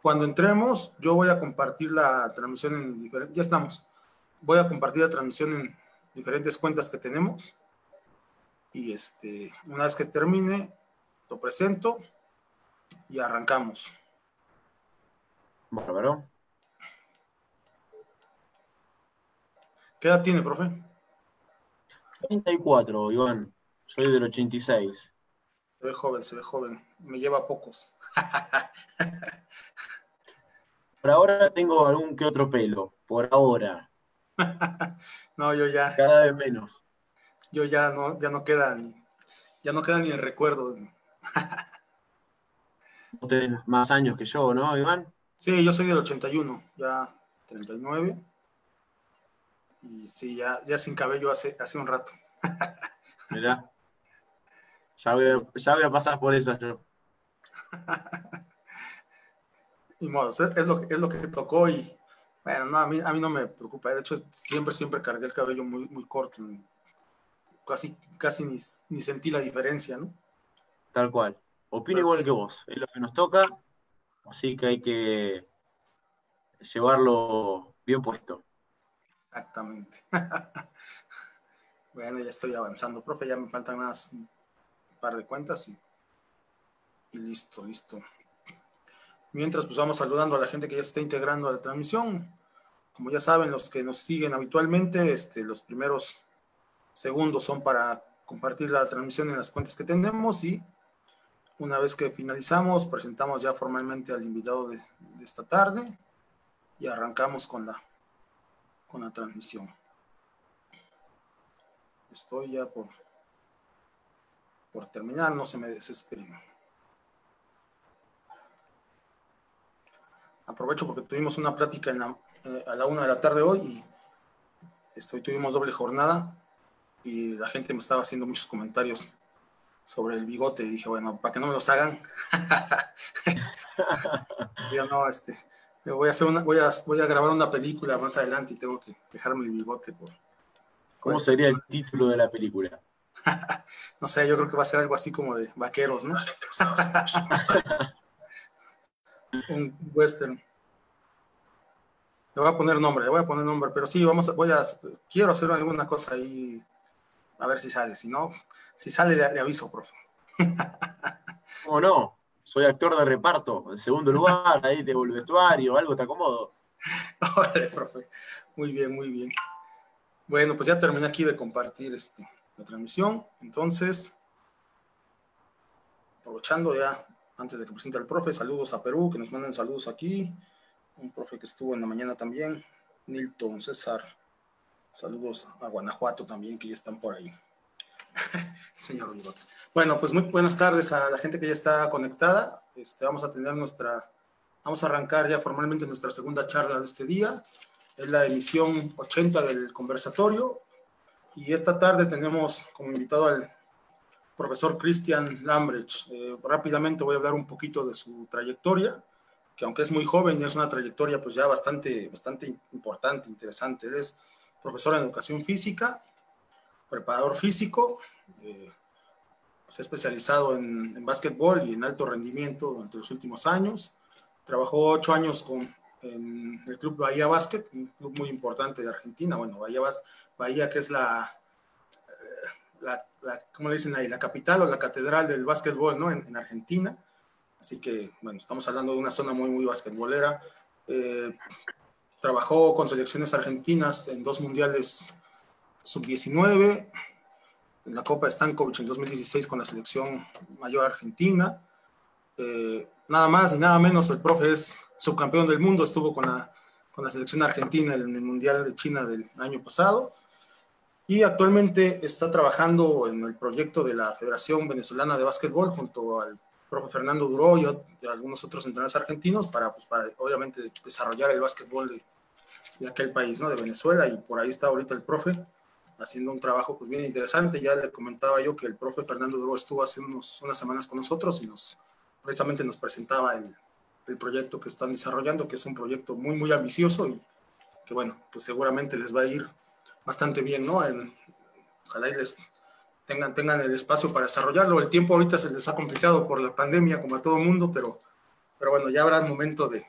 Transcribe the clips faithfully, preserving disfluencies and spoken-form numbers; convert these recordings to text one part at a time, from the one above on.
Cuando entremos, yo voy a compartir la transmisión en diferentes, ya estamos, voy a compartir la transmisión en diferentes cuentas que tenemos y este, una vez que termine, lo presento y arrancamos. Bárbaro. ¿Qué edad tiene, profe? treinta y cuatro, Iván. Soy del ochenta y seis. Se ve joven, se ve joven. Me lleva pocos. Por ahora tengo algún que otro pelo. Por ahora. No, yo ya, Cada vez menos. yo ya no, ya no queda ni, ya no queda ni el recuerdo. Vos tenés más años que yo, ¿no, Iván? Sí, yo soy del ochenta y uno, ya treinta y nueve. Y sí, ya, ya sin cabello hace, hace un rato. Mirá. Ya voy, Sí. a, ya voy a pasar por esa yo. Y modo, es, es, lo, es lo que tocó y bueno, no, a, mí, a mí no me preocupa. De hecho, siempre, siempre cargué el cabello muy, muy corto. Casi, casi ni, ni sentí la diferencia, ¿no? Tal cual. Opino Pero igual sí, que vos. Es lo que nos toca, así que hay que llevarlo bien puesto. exactamente. Bueno, ya estoy avanzando, profe. Ya me faltan más un par de cuentas y, y listo, listo. Mientras, pues vamos saludando a la gente que ya se está integrando a la transmisión. Como ya saben, los que nos siguen habitualmente, este, los primeros segundos son para compartir la transmisión en las cuentas que tenemos y una vez que finalizamos, presentamos ya formalmente al invitado de, de esta tarde y arrancamos con la, con la transmisión. Estoy ya por, por terminar, no se me desesperen. Aprovecho porque tuvimos una plática en la, eh, a la una de la tarde hoy y estoy, tuvimos doble jornada y la gente me estaba haciendo muchos comentarios sobre el bigote y dije, bueno, para que no me los hagan, yo no, este, voy a, hacer una, voy, a, voy a grabar una película más adelante y tengo que dejarme el bigote por, por ¿Cómo el sería problema. el título de la película? No sé, yo creo que va a ser algo así como de vaqueros, ¿no? Un western. Le voy a poner nombre, le voy a poner nombre, pero sí, vamos a, voy a, quiero hacer alguna cosa ahí, a ver si sale, si no, si sale le, le aviso, profe. ¿Cómo no? Soy actor de reparto, en segundo lugar, ahí te vuelve vestuario, algo te acomodo. Órale, profe. Muy bien, muy bien. Bueno, pues ya terminé aquí de compartir este, la transmisión, entonces, aprovechando ya, antes de que presente al profe, saludos a Perú, que nos mandan saludos aquí, un profe que estuvo en la mañana también, Nilton César, saludos a Guanajuato también, que ya están por ahí. Señor Bigotes. Bueno, pues muy buenas tardes a la gente que ya está conectada. Este, vamos a tener nuestra, vamos a arrancar ya formalmente nuestra segunda charla de este día. Es la emisión ochenta del conversatorio. Y esta tarde tenemos como invitado al profesor Christian Lambrecht. Eh, rápidamente voy a hablar un poquito de su trayectoria, que aunque es muy joven, es una trayectoria pues ya bastante, bastante importante, interesante. Él es profesor en educación física, preparador físico, eh, se ha especializado en, en básquetbol y en alto rendimiento durante los últimos años. Trabajó ocho años con, en el club Bahía Básquet, un club muy importante de Argentina. Bueno, Bahía, Bahía que es la, la, la, ¿cómo le dicen ahí? La capital o la catedral del básquetbol, ¿no? En, en Argentina. Así que, bueno, estamos hablando de una zona muy, muy basquetbolera. Eh, trabajó con selecciones argentinas en dos mundiales sub diecinueve, en la Copa Stankovic en dos mil dieciséis con la selección mayor argentina. Eh, nada más y nada menos, el profe es subcampeón del mundo, estuvo con la, con la selección argentina en el Mundial de China del año pasado y actualmente está trabajando en el proyecto de la Federación Venezolana de Básquetbol junto al profe Fernando Duró y, y algunos otros entrenadores argentinos para, pues, para obviamente desarrollar el básquetbol de, de aquel país, ¿no? De Venezuela, y por ahí está ahorita el profe haciendo un trabajo pues bien interesante. Ya le comentaba yo que el profe Fernando Duró estuvo hace unos, unas semanas con nosotros y nos precisamente nos presentaba el, el proyecto que están desarrollando, que es un proyecto muy, muy ambicioso y que, bueno, pues seguramente les va a ir bastante bien, ¿no? En, ojalá y les tengan, tengan el espacio para desarrollarlo. El tiempo ahorita se les ha complicado por la pandemia, como a todo mundo, pero pero bueno, ya habrá el momento de,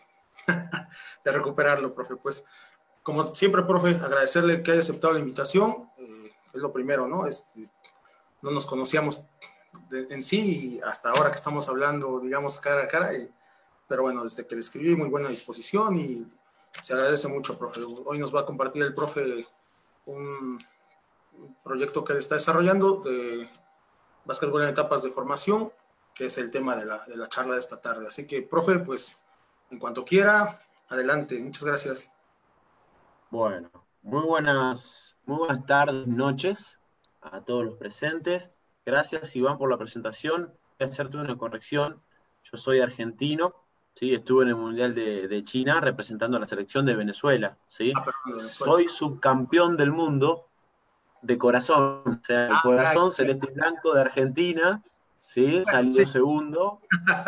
de recuperarlo, profe. Pues, como siempre, profe, agradecerle que haya aceptado la invitación, eh, es lo primero, ¿no? Este, no nos conocíamos de, en sí, y hasta ahora que estamos hablando, digamos, cara a cara, y, pero bueno, desde que le escribí, muy buena disposición, y se agradece mucho, profe. Hoy nos va a compartir el profe un, un proyecto que él está desarrollando de básquetbol en etapas de formación, que es el tema de la, de la charla de esta tarde. Así que, profe, pues, en cuanto quiera, adelante. Muchas gracias. Bueno, muy buenas, muy buenas tardes, noches a todos los presentes. Gracias, Iván, por la presentación. Voy a hacerte una corrección. Yo soy argentino, ¿sí? Estuve en el Mundial de, de China representando a la selección de Venezuela, ¿sí? Ah, perdón, de Venezuela. Soy subcampeón del mundo de corazón, o sea, el Ah, corazón celeste y blanco de Argentina, ¿sí? bueno, Salió sí. segundo,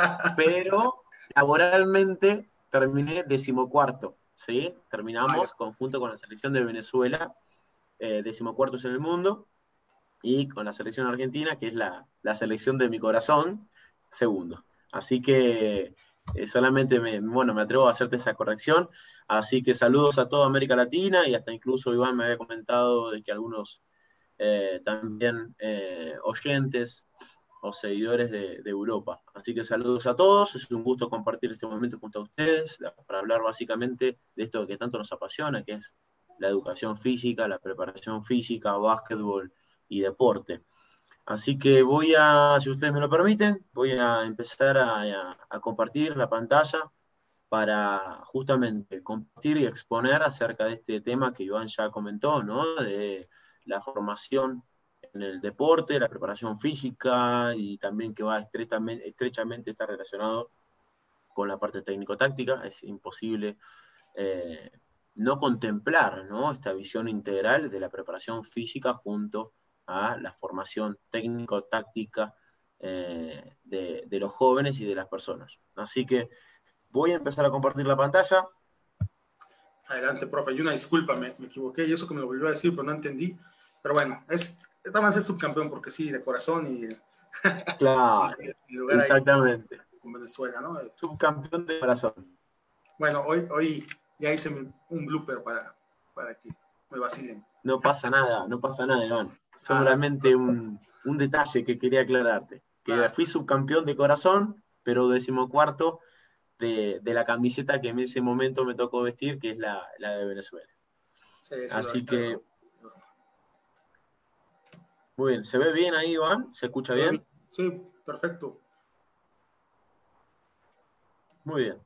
pero laboralmente terminé decimocuarto, ¿sí? Ah, ya. Terminamos conjunto con la selección de Venezuela, eh, decimocuartos en el mundo, y con la selección argentina, que es la, la selección de mi corazón, segundo. Así que eh, solamente me, bueno, me atrevo a hacerte esa corrección. Así que saludos a toda América Latina, y hasta incluso Iván me había comentado de que algunos eh, también eh, oyentes o seguidores de, de Europa. Así que saludos a todos, es un gusto compartir este momento junto a ustedes para hablar básicamente de esto que tanto nos apasiona, que es la educación física, la preparación física, básquetbol y deporte. Así que voy a, si ustedes me lo permiten, voy a empezar a, a, a compartir la pantalla para justamente compartir y exponer acerca de este tema que Iván ya comentó, ¿no? De la formación en el deporte, la preparación física, y también que va estrechamente, estrechamente está relacionado con la parte técnico-táctica. Es imposible eh, no contemplar, ¿no?, esta visión integral de la preparación física junto a la formación técnico-táctica eh, de, de los jóvenes y de las personas. Así que voy a empezar a compartir la pantalla. Adelante, profe. Y una disculpa, me, me equivoqué y eso que me lo volvió a decir, pero no entendí. Pero bueno, es, esta más es subcampeón porque sí, de corazón y el, Claro, el lugar ahí exactamente. con Venezuela, ¿no? Subcampeón de corazón. Bueno, hoy, hoy ya hice mi, un blooper para, para que me vacilen. No pasa nada, no pasa nada, Iván. Ah, Solamente un, un detalle que quería aclararte. Que ah, fui subcampeón de corazón, pero decimocuarto de, de la camiseta que en ese momento me tocó vestir, que es la, la de Venezuela. sí, sí, lo Así espero. que, muy bien. ¿Se ve bien ahí, Iván? ¿Se escucha bien? Sí, perfecto. Muy bien.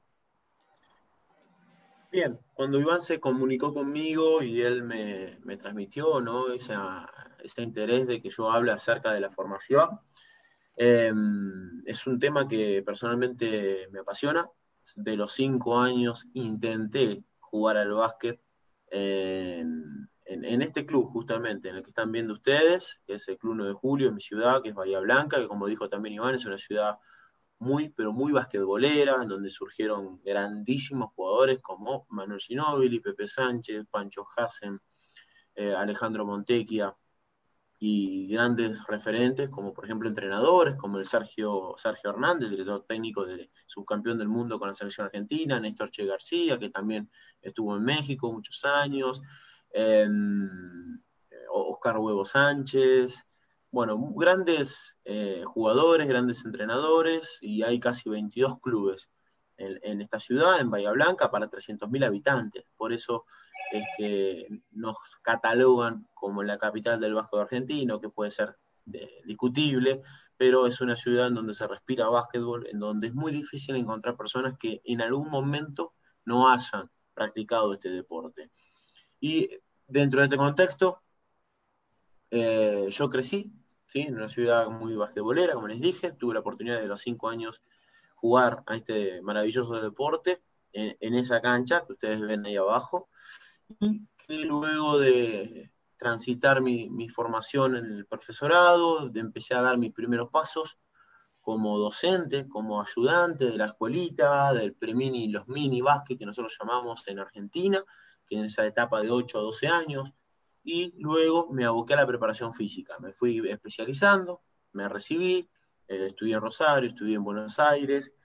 Bien, cuando Iván se comunicó conmigo y él me, me transmitió, ¿no?, esa, ese interés de que yo hable acerca de la formación, eh, es un tema que personalmente me apasiona. De los cinco años intenté jugar al básquet en, en, en este club justamente, en el que están viendo ustedes, que es el Club nueve de Julio, en mi ciudad, que es Bahía Blanca, que como dijo también Iván, es una ciudad muy, pero muy basquetbolera, en donde surgieron grandísimos jugadores como Manuel Ginóbili, Pepe Sánchez, Pancho Hassen, eh, Alejandro Montecchia, y grandes referentes, como por ejemplo entrenadores, como el Sergio, Sergio Hernández, director técnico de subcampeón del mundo con la selección argentina, Néstor Che García, que también estuvo en México muchos años, eh, Oscar Huevo Sánchez, bueno, grandes eh, jugadores, grandes entrenadores, y hay casi veintidós clubes en, en esta ciudad, en Bahía Blanca, para trescientos mil habitantes. Por eso es que nos catalogan como la capital del básquet argentino, que puede ser de, discutible, pero es una ciudad en donde se respira básquetbol, en donde es muy difícil encontrar personas que en algún momento no hayan practicado este deporte. Y dentro de este contexto, eh, yo crecí, ¿sí?, en una ciudad muy basquetbolera, como les dije. Tuve la oportunidad de los cinco años jugar a este maravilloso deporte en, en esa cancha que ustedes ven ahí abajo, y que luego de transitar mi, mi formación en el profesorado, de empecé a dar mis primeros pasos como docente, como ayudante de la escuelita, del pre-mini, los mini básquet que nosotros llamamos en Argentina, que en esa etapa de ocho a doce años, y luego me aboqué a la preparación física. Me fui especializando, me recibí, eh, estudié en Rosario, estudié en Buenos Aires,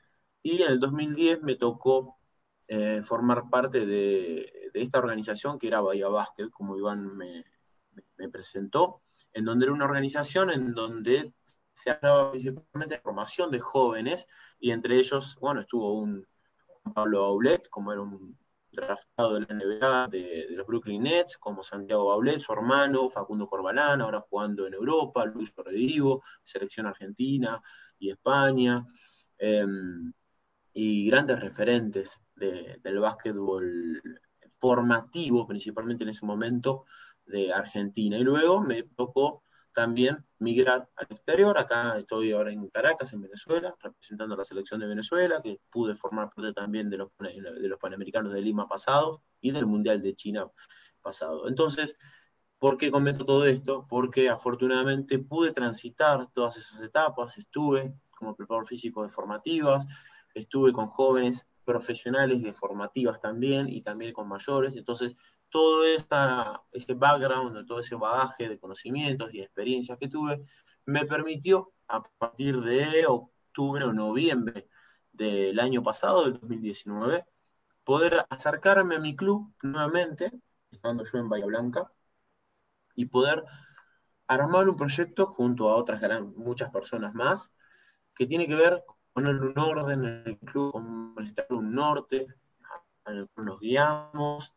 y en el dos mil diez me tocó eh, formar parte de, de esta organización que era Bahía Básquet, como Iván me, me, me presentó, en donde era una organización en donde se hablaba principalmente de formación de jóvenes, y entre ellos, bueno, estuvo un Pablo Aulet, como era un draftado de la N B A de, de los Brooklyn Nets, como Santiago Aulet, su hermano, Facundo Corbalán, ahora jugando en Europa, Luis Redivo, selección argentina y España, eh, y grandes referentes de, del básquetbol formativo, principalmente en ese momento, de Argentina. Y luego me tocó también migrar al exterior. Acá estoy ahora en Caracas, en Venezuela, representando a la selección de Venezuela, que pude formar parte también de los, de los Panamericanos de Lima pasados y del Mundial de China pasado. Entonces, ¿por qué comento todo esto? Porque afortunadamente pude transitar todas esas etapas, estuve como preparador físico de formativas, estuve con jóvenes profesionales de formativas también, y también con mayores. Entonces, todo esta, ese background, todo ese bagaje de conocimientos y experiencias que tuve, me permitió, a partir de octubre o noviembre del año pasado, del dos mil diecinueve, poder acercarme a mi club nuevamente, estando yo en Bahía Blanca, y poder armar un proyecto junto a otras gran, muchas personas más, que tiene que ver con poner un orden en el club, con establecer un norte en el cual nos guiamos,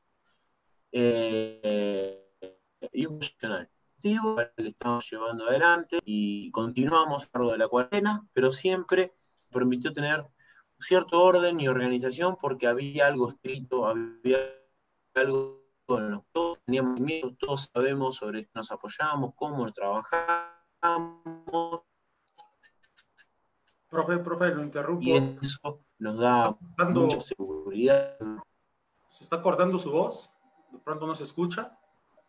eh, y un profesional. Le estamos llevando adelante y continuamos a lo largo de la cuarentena, pero siempre permitió tener cierto orden y organización, porque había algo escrito, había algo en lo que todos teníamos miedo, todos sabemos sobre qué nos apoyamos, cómo trabajamos, Profe, profe, lo y interrumpo. eso nos Se está da mucha cortando, seguridad. se está cortando su voz. De pronto no se escucha.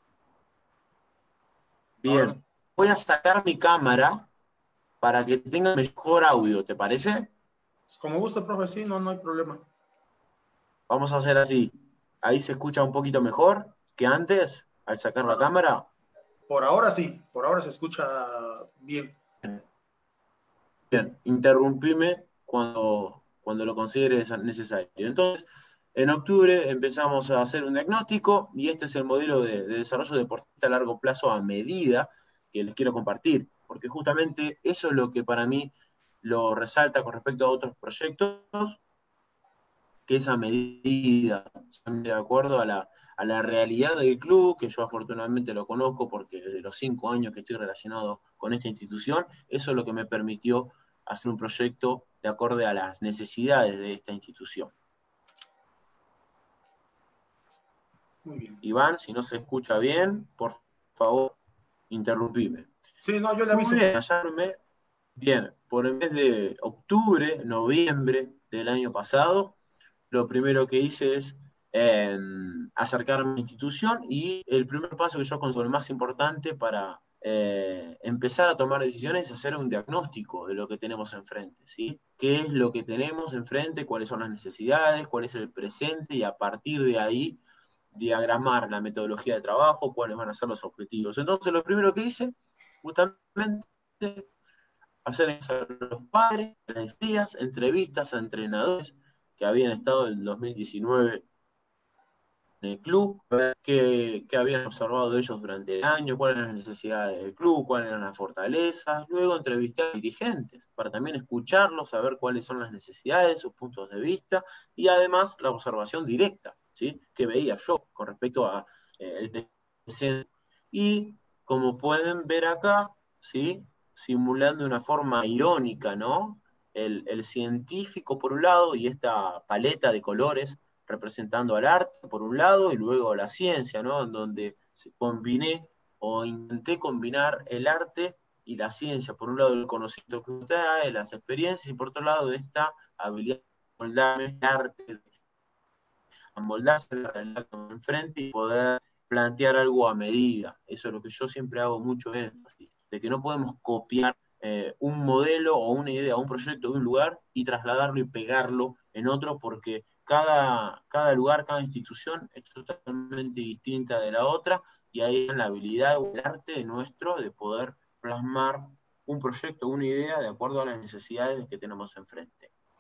Ahora no. Bien, voy a sacar mi cámara para que tenga mejor audio, ¿te parece? Como gusta, profe, sí, no, no hay problema. Vamos a hacer así. Ahí se escucha un poquito mejor que antes, al sacar la cámara. Por ahora sí, por ahora se escucha bien. Bien, interrumpime cuando, cuando lo consideres necesario. Entonces, en octubre empezamos a hacer un diagnóstico, y este es el modelo de, de desarrollo deportista a largo plazo a medida que les quiero compartir, porque justamente eso es lo que para mí lo resalta con respecto a otros proyectos, que es a medida, de acuerdo a la, a la realidad del club, que yo afortunadamente lo conozco porque desde los cinco años que estoy relacionado con esta institución, eso es lo que me permitió hacer un proyecto de acorde a las necesidades de esta institución. Muy bien. Iván, si no se escucha bien, por favor, interrumpime. Sí, no, yo le aviso. Pude hallarme, bien, por el mes de octubre, noviembre del año pasado, lo primero que hice es eh, acercarme a mi institución, y el primer paso que yo considero el más importante para eh, empezar a tomar decisiones es hacer un diagnóstico de lo que tenemos enfrente, ¿sí? ¿Qué es lo que tenemos enfrente? ¿Cuáles son las necesidades? ¿Cuál es el presente? Y a partir de ahí, diagramar la metodología de trabajo, cuáles van a ser los objetivos. Entonces, lo primero que hice, justamente, hacer a los padres, las días, entrevistas a entrenadores que habían estado en el dos mil diecinueve en el club, qué, qué habían observado de ellos durante el año, cuáles eran las necesidades del club, cuáles eran las fortalezas. Luego entrevisté a dirigentes para también escucharlos, saber cuáles son las necesidades, sus puntos de vista, y además la observación directa, ¿sí?, que veía yo con respecto a eh, el presente. Y como pueden ver acá, ¿sí?, simulando de una forma irónica, ¿no?, el, el científico por un lado, y esta paleta de colores representando al arte por un lado, y luego la ciencia, ¿no?, en donde combiné o intenté combinar el arte y la ciencia. Por un lado, el conocimiento que usted da, las experiencias, y por otro lado, esta habilidad de moldarme el arte, amoldarse la realidad que me enfrente y poder plantear algo a medida. Eso es lo que yo siempre hago mucho énfasis, de que no podemos copiar eh, un modelo o una idea o un proyecto de un lugar y trasladarlo y pegarlo en otro, porque cada, cada lugar, cada institución es totalmente distinta de la otra, y ahí es la habilidad o el arte nuestro de poder plasmar un proyecto, una idea de acuerdo a las necesidades que tenemos enfrente.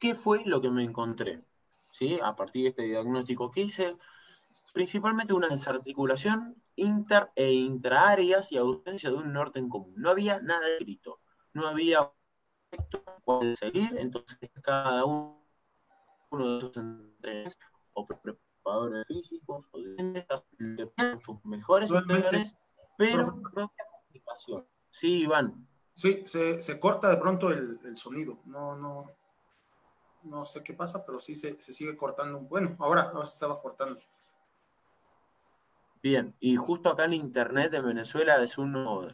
¿Qué fue lo que me encontré? ¿Sí? A partir de este diagnóstico que hice, principalmente una desarticulación inter e intraáreas y ausencia de un norte en común. No había nada escrito, no había cuál seguir, entonces cada uno de esos entrenadores o preparadores físicos o de sus mejores Nuevamente, intenciones, pero profe. no había comunicación. Sí, Iván. Sí, se, se corta de pronto el, el sonido. No, no, no sé qué pasa, pero sí se, se sigue cortando. Bueno, ahora, ahora se estaba cortando. Bien, y justo acá en internet de Venezuela es uno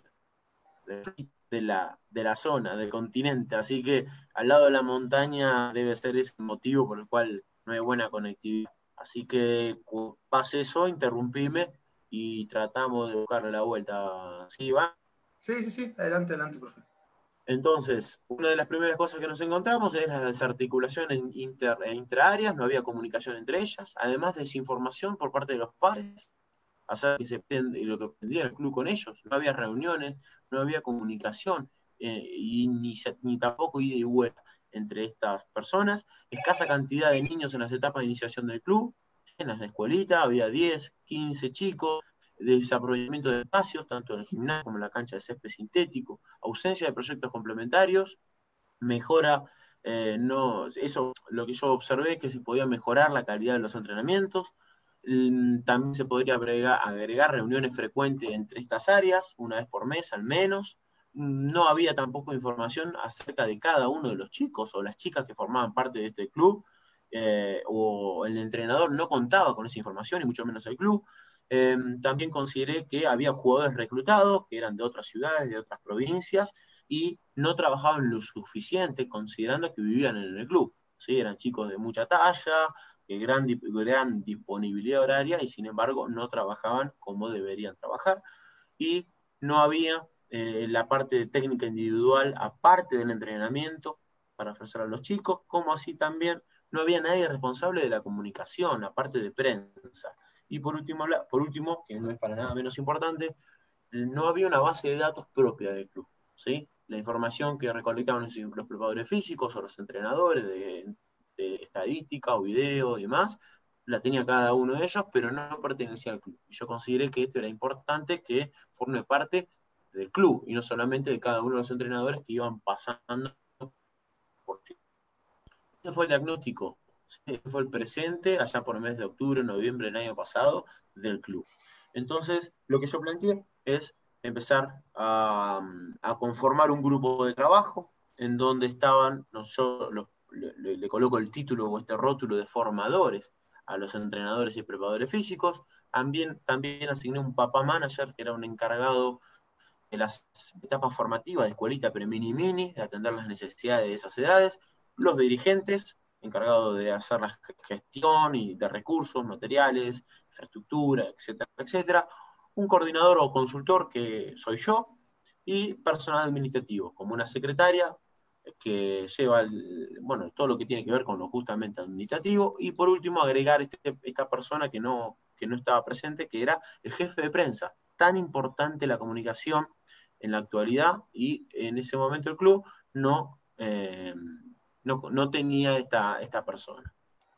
de, de, la, de la zona, del continente, así que al lado de la montaña debe ser ese motivo por el cual no hay buena conectividad. Así que pase eso, interrumpime y tratamos de buscarle la vuelta. ¿Sí, va? Sí, sí, sí, adelante, adelante, profe. Entonces, una de las primeras cosas que nos encontramos es la desarticulación en inter, e intraáreas, no había comunicación entre ellas, además de desinformación por parte de los pares, hacer que se y lo que pretendía el club con ellos. No había reuniones, no había comunicación eh, y ni, ni tampoco ida y vuelta entre estas personas. Escasa cantidad de niños en las etapas de iniciación del club. En las escuelitas había diez, quince chicos, desaprovechamiento de espacios, tanto en el gimnasio como en la cancha de césped sintético, ausencia de proyectos complementarios, mejora, eh, no, eso lo que yo observé es que se podía mejorar la calidad de los entrenamientos. También se podría agregar, agregar reuniones frecuentes entre estas áreas, una vez por mes al menos. No había tampoco información acerca de cada uno de los chicos o las chicas que formaban parte de este club, eh, o el entrenador no contaba con esa información, y mucho menos el club. Eh, también consideré que había jugadores reclutados que eran de otras ciudades, de otras provincias, y no trabajaban lo suficiente considerando que vivían en el club. ¿Sí? Eran chicos de mucha talla, de gran, gran disponibilidad horaria, y sin embargo no trabajaban como deberían trabajar. Y no había eh, la parte de técnica individual aparte del entrenamiento para ofrecer a los chicos, como así también no había nadie responsable de la comunicación, aparte de prensa. Y por último, por último, que no es para nada menos importante, no había una base de datos propia del club. ¿Sí? La información que recolectaban los, los preparadores físicos o los entrenadores de, de estadística o video y demás, la tenía cada uno de ellos, pero no pertenecía al club. Y yo consideré que esto era importante, que forme parte del club y no solamente de cada uno de los entrenadores que iban pasando por. Ese fue el diagnóstico, ese fue el presente, allá por el mes de octubre, noviembre del año pasado, del club. Entonces, lo que yo planteé es empezar a, a conformar un grupo de trabajo en donde estaban, no, yo lo, le, le coloco el título o este rótulo de formadores a los entrenadores y preparadores físicos. También, también asigné un papá manager, que era un encargado de las etapas formativas de escuelita, pero mini mini, de atender las necesidades de esas edades, los dirigentes, encargados de hacer la gestión y de recursos, materiales, infraestructura, etcétera, etcétera, un coordinador o consultor que soy yo, y personal administrativo, como una secretaria que lleva el, bueno, todo lo que tiene que ver con lo justamente administrativo, y por último agregar este, esta persona que no, que no estaba presente, que era el jefe de prensa. Tan importante la comunicación en la actualidad, y en ese momento el club no, eh, no, no, tenía esta, esta persona.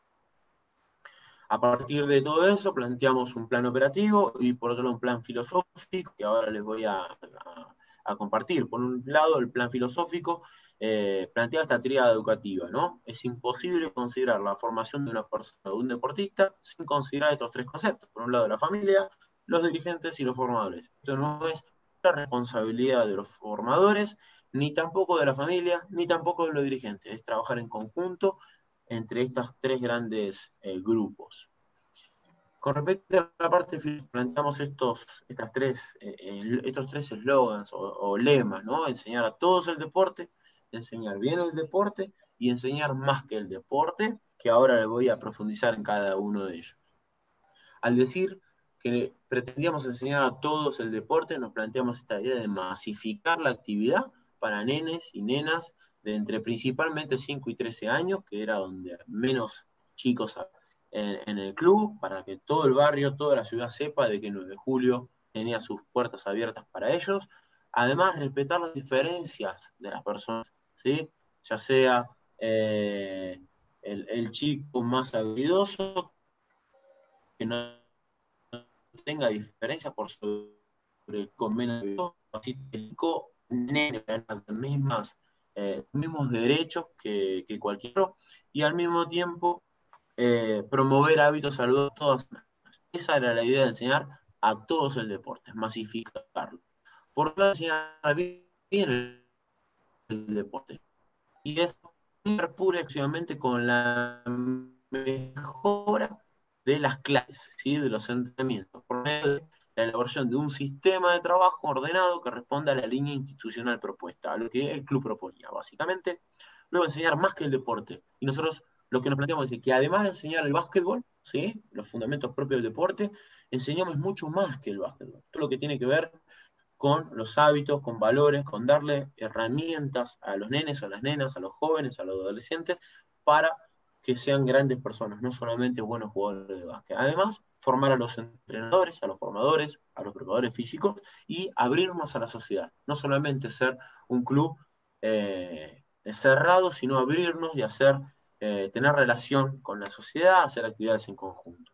A partir de todo eso planteamos un plan operativo y por otro lado un plan filosófico que ahora les voy a, a, a compartir. Por un lado el plan filosófico eh, plantea esta tríada educativa, ¿no? Es imposible considerar la formación de una persona, de un deportista, sin considerar estos tres conceptos. Por un lado la familia, los dirigentes y los formadores. Esto no es la responsabilidad de los formadores, ni tampoco de la familia, ni tampoco de los dirigentes. Es trabajar en conjunto entre estos tres grandes eh, grupos. Con respecto a la parte final, planteamos estos, estas tres, eh, estos tres eslogans o, o lemas, ¿no? Enseñar a todos el deporte, enseñar bien el deporte y enseñar más que el deporte, que ahora les voy a profundizar en cada uno de ellos. Al decir que pretendíamos enseñar a todos el deporte, nos planteamos esta idea de masificar la actividad para nenes y nenas de entre principalmente cinco y trece años, que era donde menos chicos en, en el club, para que todo el barrio, toda la ciudad sepa de que el nueve de julio tenía sus puertas abiertas para ellos. Además, respetar las diferencias de las personas, ¿sí? Ya sea eh, el, el chico más habilidoso, que no tenga diferencia por sobre el con menos habilidoso, así que el chico nene las mismas, eh, mismos derechos que, que cualquier otro, y al mismo tiempo eh, promover hábitos saludables todas. Esa era la idea de enseñar a todos el deporte, masificarlo. Por lo enseñar bien el, el deporte. Y es pura y exclusivamente con la mejora de las clases, ¿sí? De los entrenamientos, por medio de la elaboración de un sistema de trabajo ordenado que responda a la línea institucional propuesta, a lo que el club proponía, básicamente. Luego enseñar más que el deporte. Y nosotros lo que nos planteamos es que además de enseñar el básquetbol, ¿sí? Los fundamentos propios del deporte, enseñamos mucho más que el básquetbol. Todo lo que tiene que ver con los hábitos, con valores, con darle herramientas a los nenes, a las nenas, a los jóvenes, a los adolescentes, para que sean grandes personas, no solamente buenos jugadores de básquet. Además, formar a los entrenadores, a los formadores, a los preparadores físicos y abrirnos a la sociedad. No solamente ser un club eh, cerrado, sino abrirnos y hacer, eh, tener relación con la sociedad, hacer actividades en conjunto.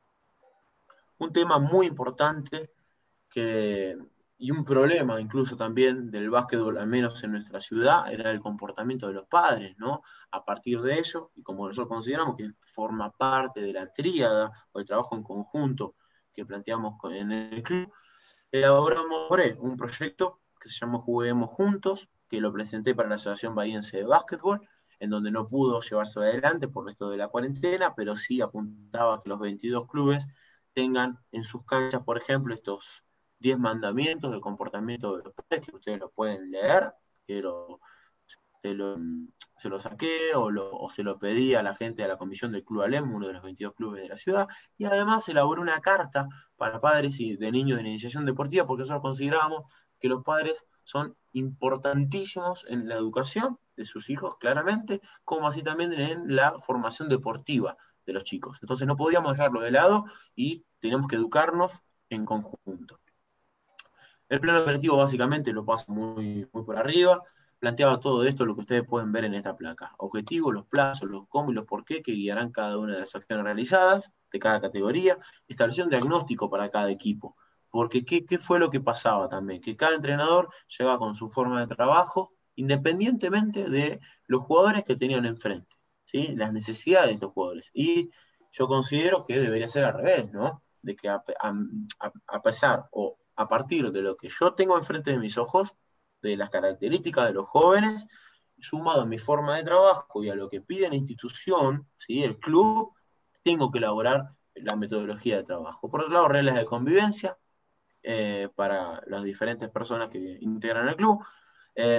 Un tema muy importante que, y un problema incluso también del básquetbol, al menos en nuestra ciudad, era el comportamiento de los padres, ¿no? A partir de ello, y como nosotros consideramos que forma parte de la tríada o el trabajo en conjunto que planteamos en el club, elaboramos un proyecto que se llamó Juguemos Juntos, que lo presenté para la Asociación Bahiense de Básquetbol, en donde no pudo llevarse adelante por esto de la cuarentena, pero sí apuntaba a que los veintidós clubes tengan en sus canchas, por ejemplo, estos diez mandamientos del comportamiento de los padres, que ustedes lo pueden leer, que lo, se, lo, se lo saqué o, lo, o se lo pedí a la gente de la comisión del Club Alem, uno de los veintidós clubes de la ciudad, y además elaboró una carta para padres y de niños de iniciación deportiva, porque nosotros consideramos que los padres son importantísimos en la educación de sus hijos, claramente, como así también en la formación deportiva de los chicos. Entonces no podíamos dejarlo de lado y teníamos que educarnos en conjunto. El plano operativo básicamente lo paso muy, muy por arriba, planteaba todo esto, lo que ustedes pueden ver en esta placa. Objetivos, los plazos, los cómo y los por qué que guiarán cada una de las acciones realizadas de cada categoría, estableció un diagnóstico para cada equipo. Porque ¿qué, qué fue lo que pasaba también? Que cada entrenador llegaba con su forma de trabajo, independientemente de los jugadores que tenían enfrente, ¿sí? Las necesidades de estos jugadores. Y yo considero que debería ser al revés, ¿no? De que a, a, a pesar o a partir de lo que yo tengo enfrente de mis ojos, de las características de los jóvenes, sumado a mi forma de trabajo y a lo que pide la institución, ¿sí? El club, tengo que elaborar la metodología de trabajo. Por otro lado, reglas de convivencia eh, para las diferentes personas que integran el club, eh,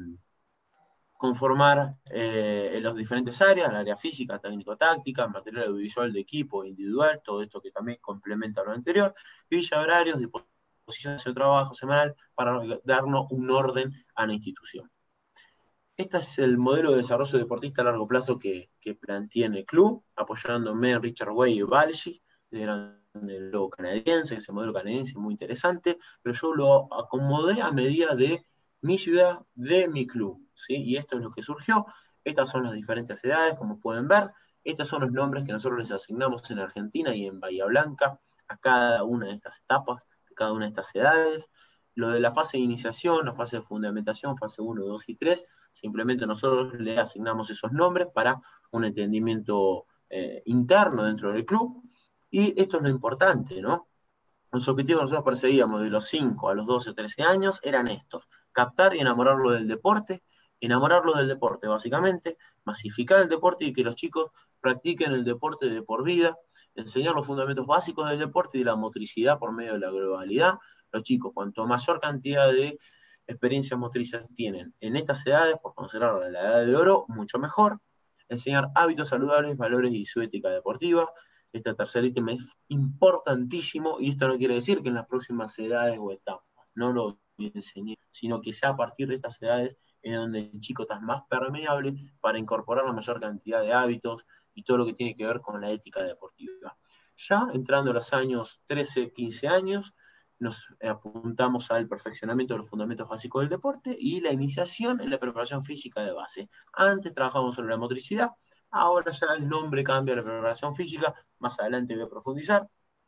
conformar eh, en las diferentes áreas, el área física, técnico-táctica, material audiovisual de equipo, individual, todo esto que también complementa lo anterior, y ya horarios, disposiciones de trabajo semanal para darnos un orden a la institución. Este es el modelo de desarrollo deportista a largo plazo que, que planteé en el club, apoyándome en Richard Way y Balshi, del logo canadiense, ese modelo canadiense muy interesante, pero yo lo acomodé a medida de mi ciudad, de mi club, ¿sí? Y esto es lo que surgió. Estas son las diferentes edades, como pueden ver. Estos son los nombres que nosotros les asignamos en Argentina y en Bahía Blanca a cada una de estas etapas, a cada una de estas edades. Lo de la fase de iniciación, la fase de fundamentación, fase uno, dos y tres, simplemente nosotros le asignamos esos nombres para un entendimiento eh, interno dentro del club. Y esto es lo importante, ¿no? Los objetivos que nosotros perseguíamos de los cinco a los doce, trece años eran estos: captar y enamorarlo del deporte, enamorarlo del deporte básicamente, masificar el deporte y que los chicos practiquen el deporte de por vida, enseñar los fundamentos básicos del deporte y de la motricidad por medio de la globalidad. Los chicos, cuanto mayor cantidad de experiencias motrices tienen en estas edades, por considerarla la edad de oro, mucho mejor. Enseñar hábitos saludables, valores y su ética deportiva. Este tercer ítem es importantísimo, y esto no quiere decir que en las próximas edades o etapas no lo enseñé, sino que ya a partir de estas edades es donde el chico está más permeable para incorporar la mayor cantidad de hábitos y todo lo que tiene que ver con la ética deportiva. Ya entrando a los años trece, quince años, nos apuntamos al perfeccionamiento de los fundamentos básicos del deporte y la iniciación en la preparación física de base. Antes trabajamos sobre la motricidad, Ahora ya el nombre cambia a la preparación física, más adelante voy a profundizar.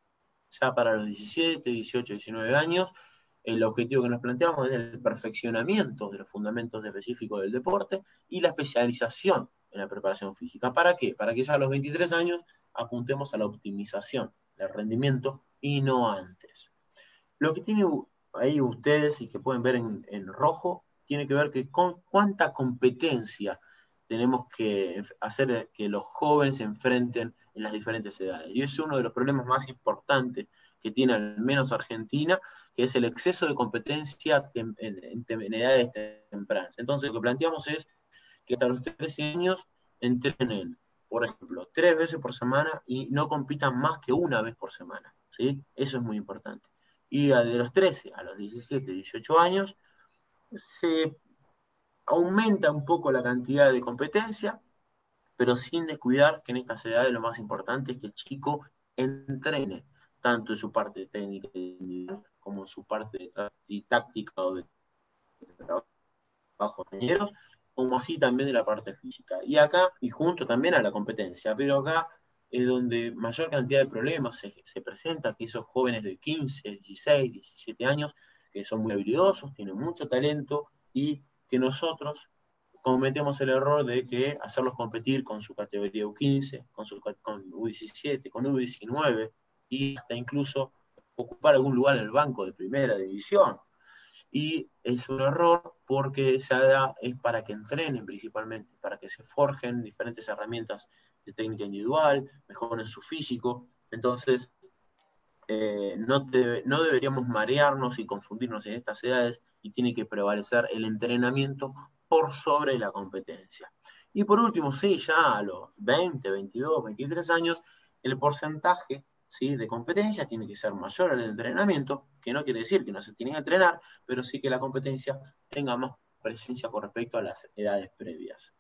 Ya para los diecisiete, dieciocho, diecinueve años, el objetivo que nos planteamos es el perfeccionamiento de los fundamentos específicos del deporte y la especialización en la preparación física. ¿Para qué? Para que ya a los veintitrés años apuntemos a la optimización del rendimiento y no antes. Lo que tienen ahí ustedes y que pueden ver en, en rojo, tiene que ver que con cuánta competencia tenemos que hacer que los jóvenes se enfrenten en las diferentes edades. Y es uno de los problemas más importantes que tiene al menos Argentina, que es el exceso de competencia en, en, en edades tempranas. Entonces lo que planteamos es que hasta los trece años entrenen, por ejemplo, tres veces por semana y no compitan más que una vez por semana, ¿sí? Eso es muy importante. Y de los trece a los diecisiete, dieciocho años, se aumenta un poco la cantidad de competencia, pero sin descuidar que en estas edades lo más importante es que el chico entrene, tanto en su parte técnica como en su parte de táctica o de trabajo con compañeros, como así también de la parte física. Y acá, y junto también a la competencia, pero acá es donde mayor cantidad de problemas se, se presenta, que esos jóvenes de quince, dieciséis, diecisiete años, que son muy habilidosos, tienen mucho talento, y que nosotros cometemos el error de que hacerlos competir con su categoría U quince, con, su, con U diecisiete, con U diecinueve, y hasta incluso ocupar algún lugar en el banco de primera división. Y es un error porque esa edad es para que entrenen principalmente, para que se forjen diferentes herramientas de técnica individual, mejoren su físico. Entonces, eh, no, te, no deberíamos marearnos y confundirnos en estas edades, y tiene que prevalecer el entrenamiento por sobre la competencia. Y por último, sí, ya a los veinte, veintidós, veintitrés años, el porcentaje, ¿sí?, de competencia tiene que ser mayor al entrenamiento, que no quiere decir que no se tiene que entrenar, pero sí que la competencia tenga más presencia con respecto a las edades previas.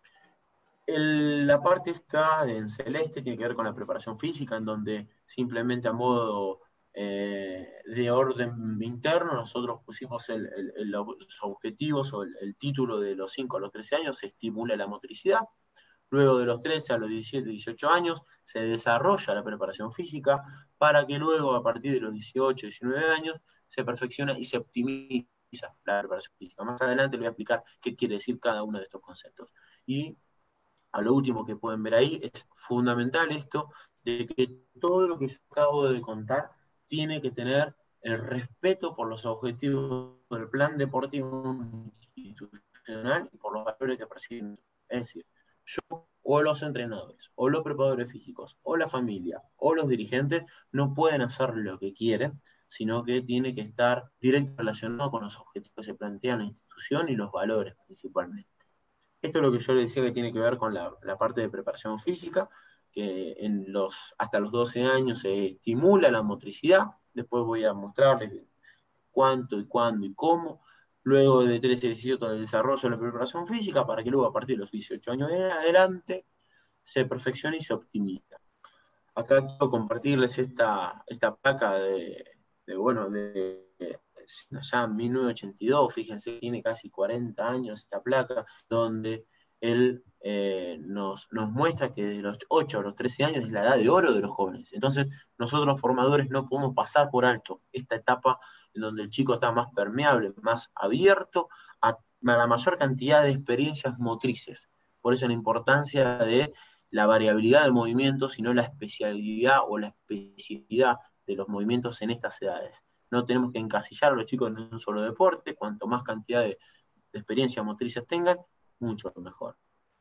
El, la parte está en celeste, tiene que ver con la preparación física, en donde simplemente a modo eh, de orden interno nosotros pusimos el, el, el, los objetivos o el, el título de los cinco a los trece años: se estimula la motricidad. Luego de los trece a los diecisiete, dieciocho años se desarrolla la preparación física, para que luego a partir de los dieciocho, diecinueve años se perfecciona y se optimiza la preparación física. Más adelante les voy a explicar qué quiere decir cada uno de estos conceptos. Y a lo último que pueden ver ahí, es fundamental esto de que todo lo que yo acabo de contar tiene que tener el respeto por los objetivos del plan deportivo institucional y por los valores que persiguen. Es decir, yo o los entrenadores, o los preparadores físicos, o la familia, o los dirigentes no pueden hacer lo que quieren, sino que tiene que estar directamente relacionado con los objetivos que se plantean la institución y los valores principalmente. Esto es lo que yo le decía que tiene que ver con la, la parte de preparación física, que en los, hasta los doce años se estimula la motricidad. Después voy a mostrarles cuánto y cuándo y cómo. Luego de trece a dieciocho el desarrollo de la preparación física, para que luego a partir de los dieciocho años en adelante se perfeccione y se optimiza. Acá quiero compartirles esta, esta placa de, de bueno, de, de allá en mil novecientos ochenta y dos, fíjense, tiene casi cuarenta años esta placa, donde él eh, nos, nos muestra que desde los ocho a los trece años es la edad de oro de los jóvenes. Entonces, nosotros los formadores no podemos pasar por alto esta etapa en donde el chico está más permeable, más abierto a, a la mayor cantidad de experiencias motrices. Por eso la importancia de la variabilidad de movimientos y no la especialidad o la especificidad de los movimientos en estas edades. No tenemos que encasillar a los chicos en un solo deporte. Cuanto más cantidad de, de experiencias motrices tengan, mucho mejor.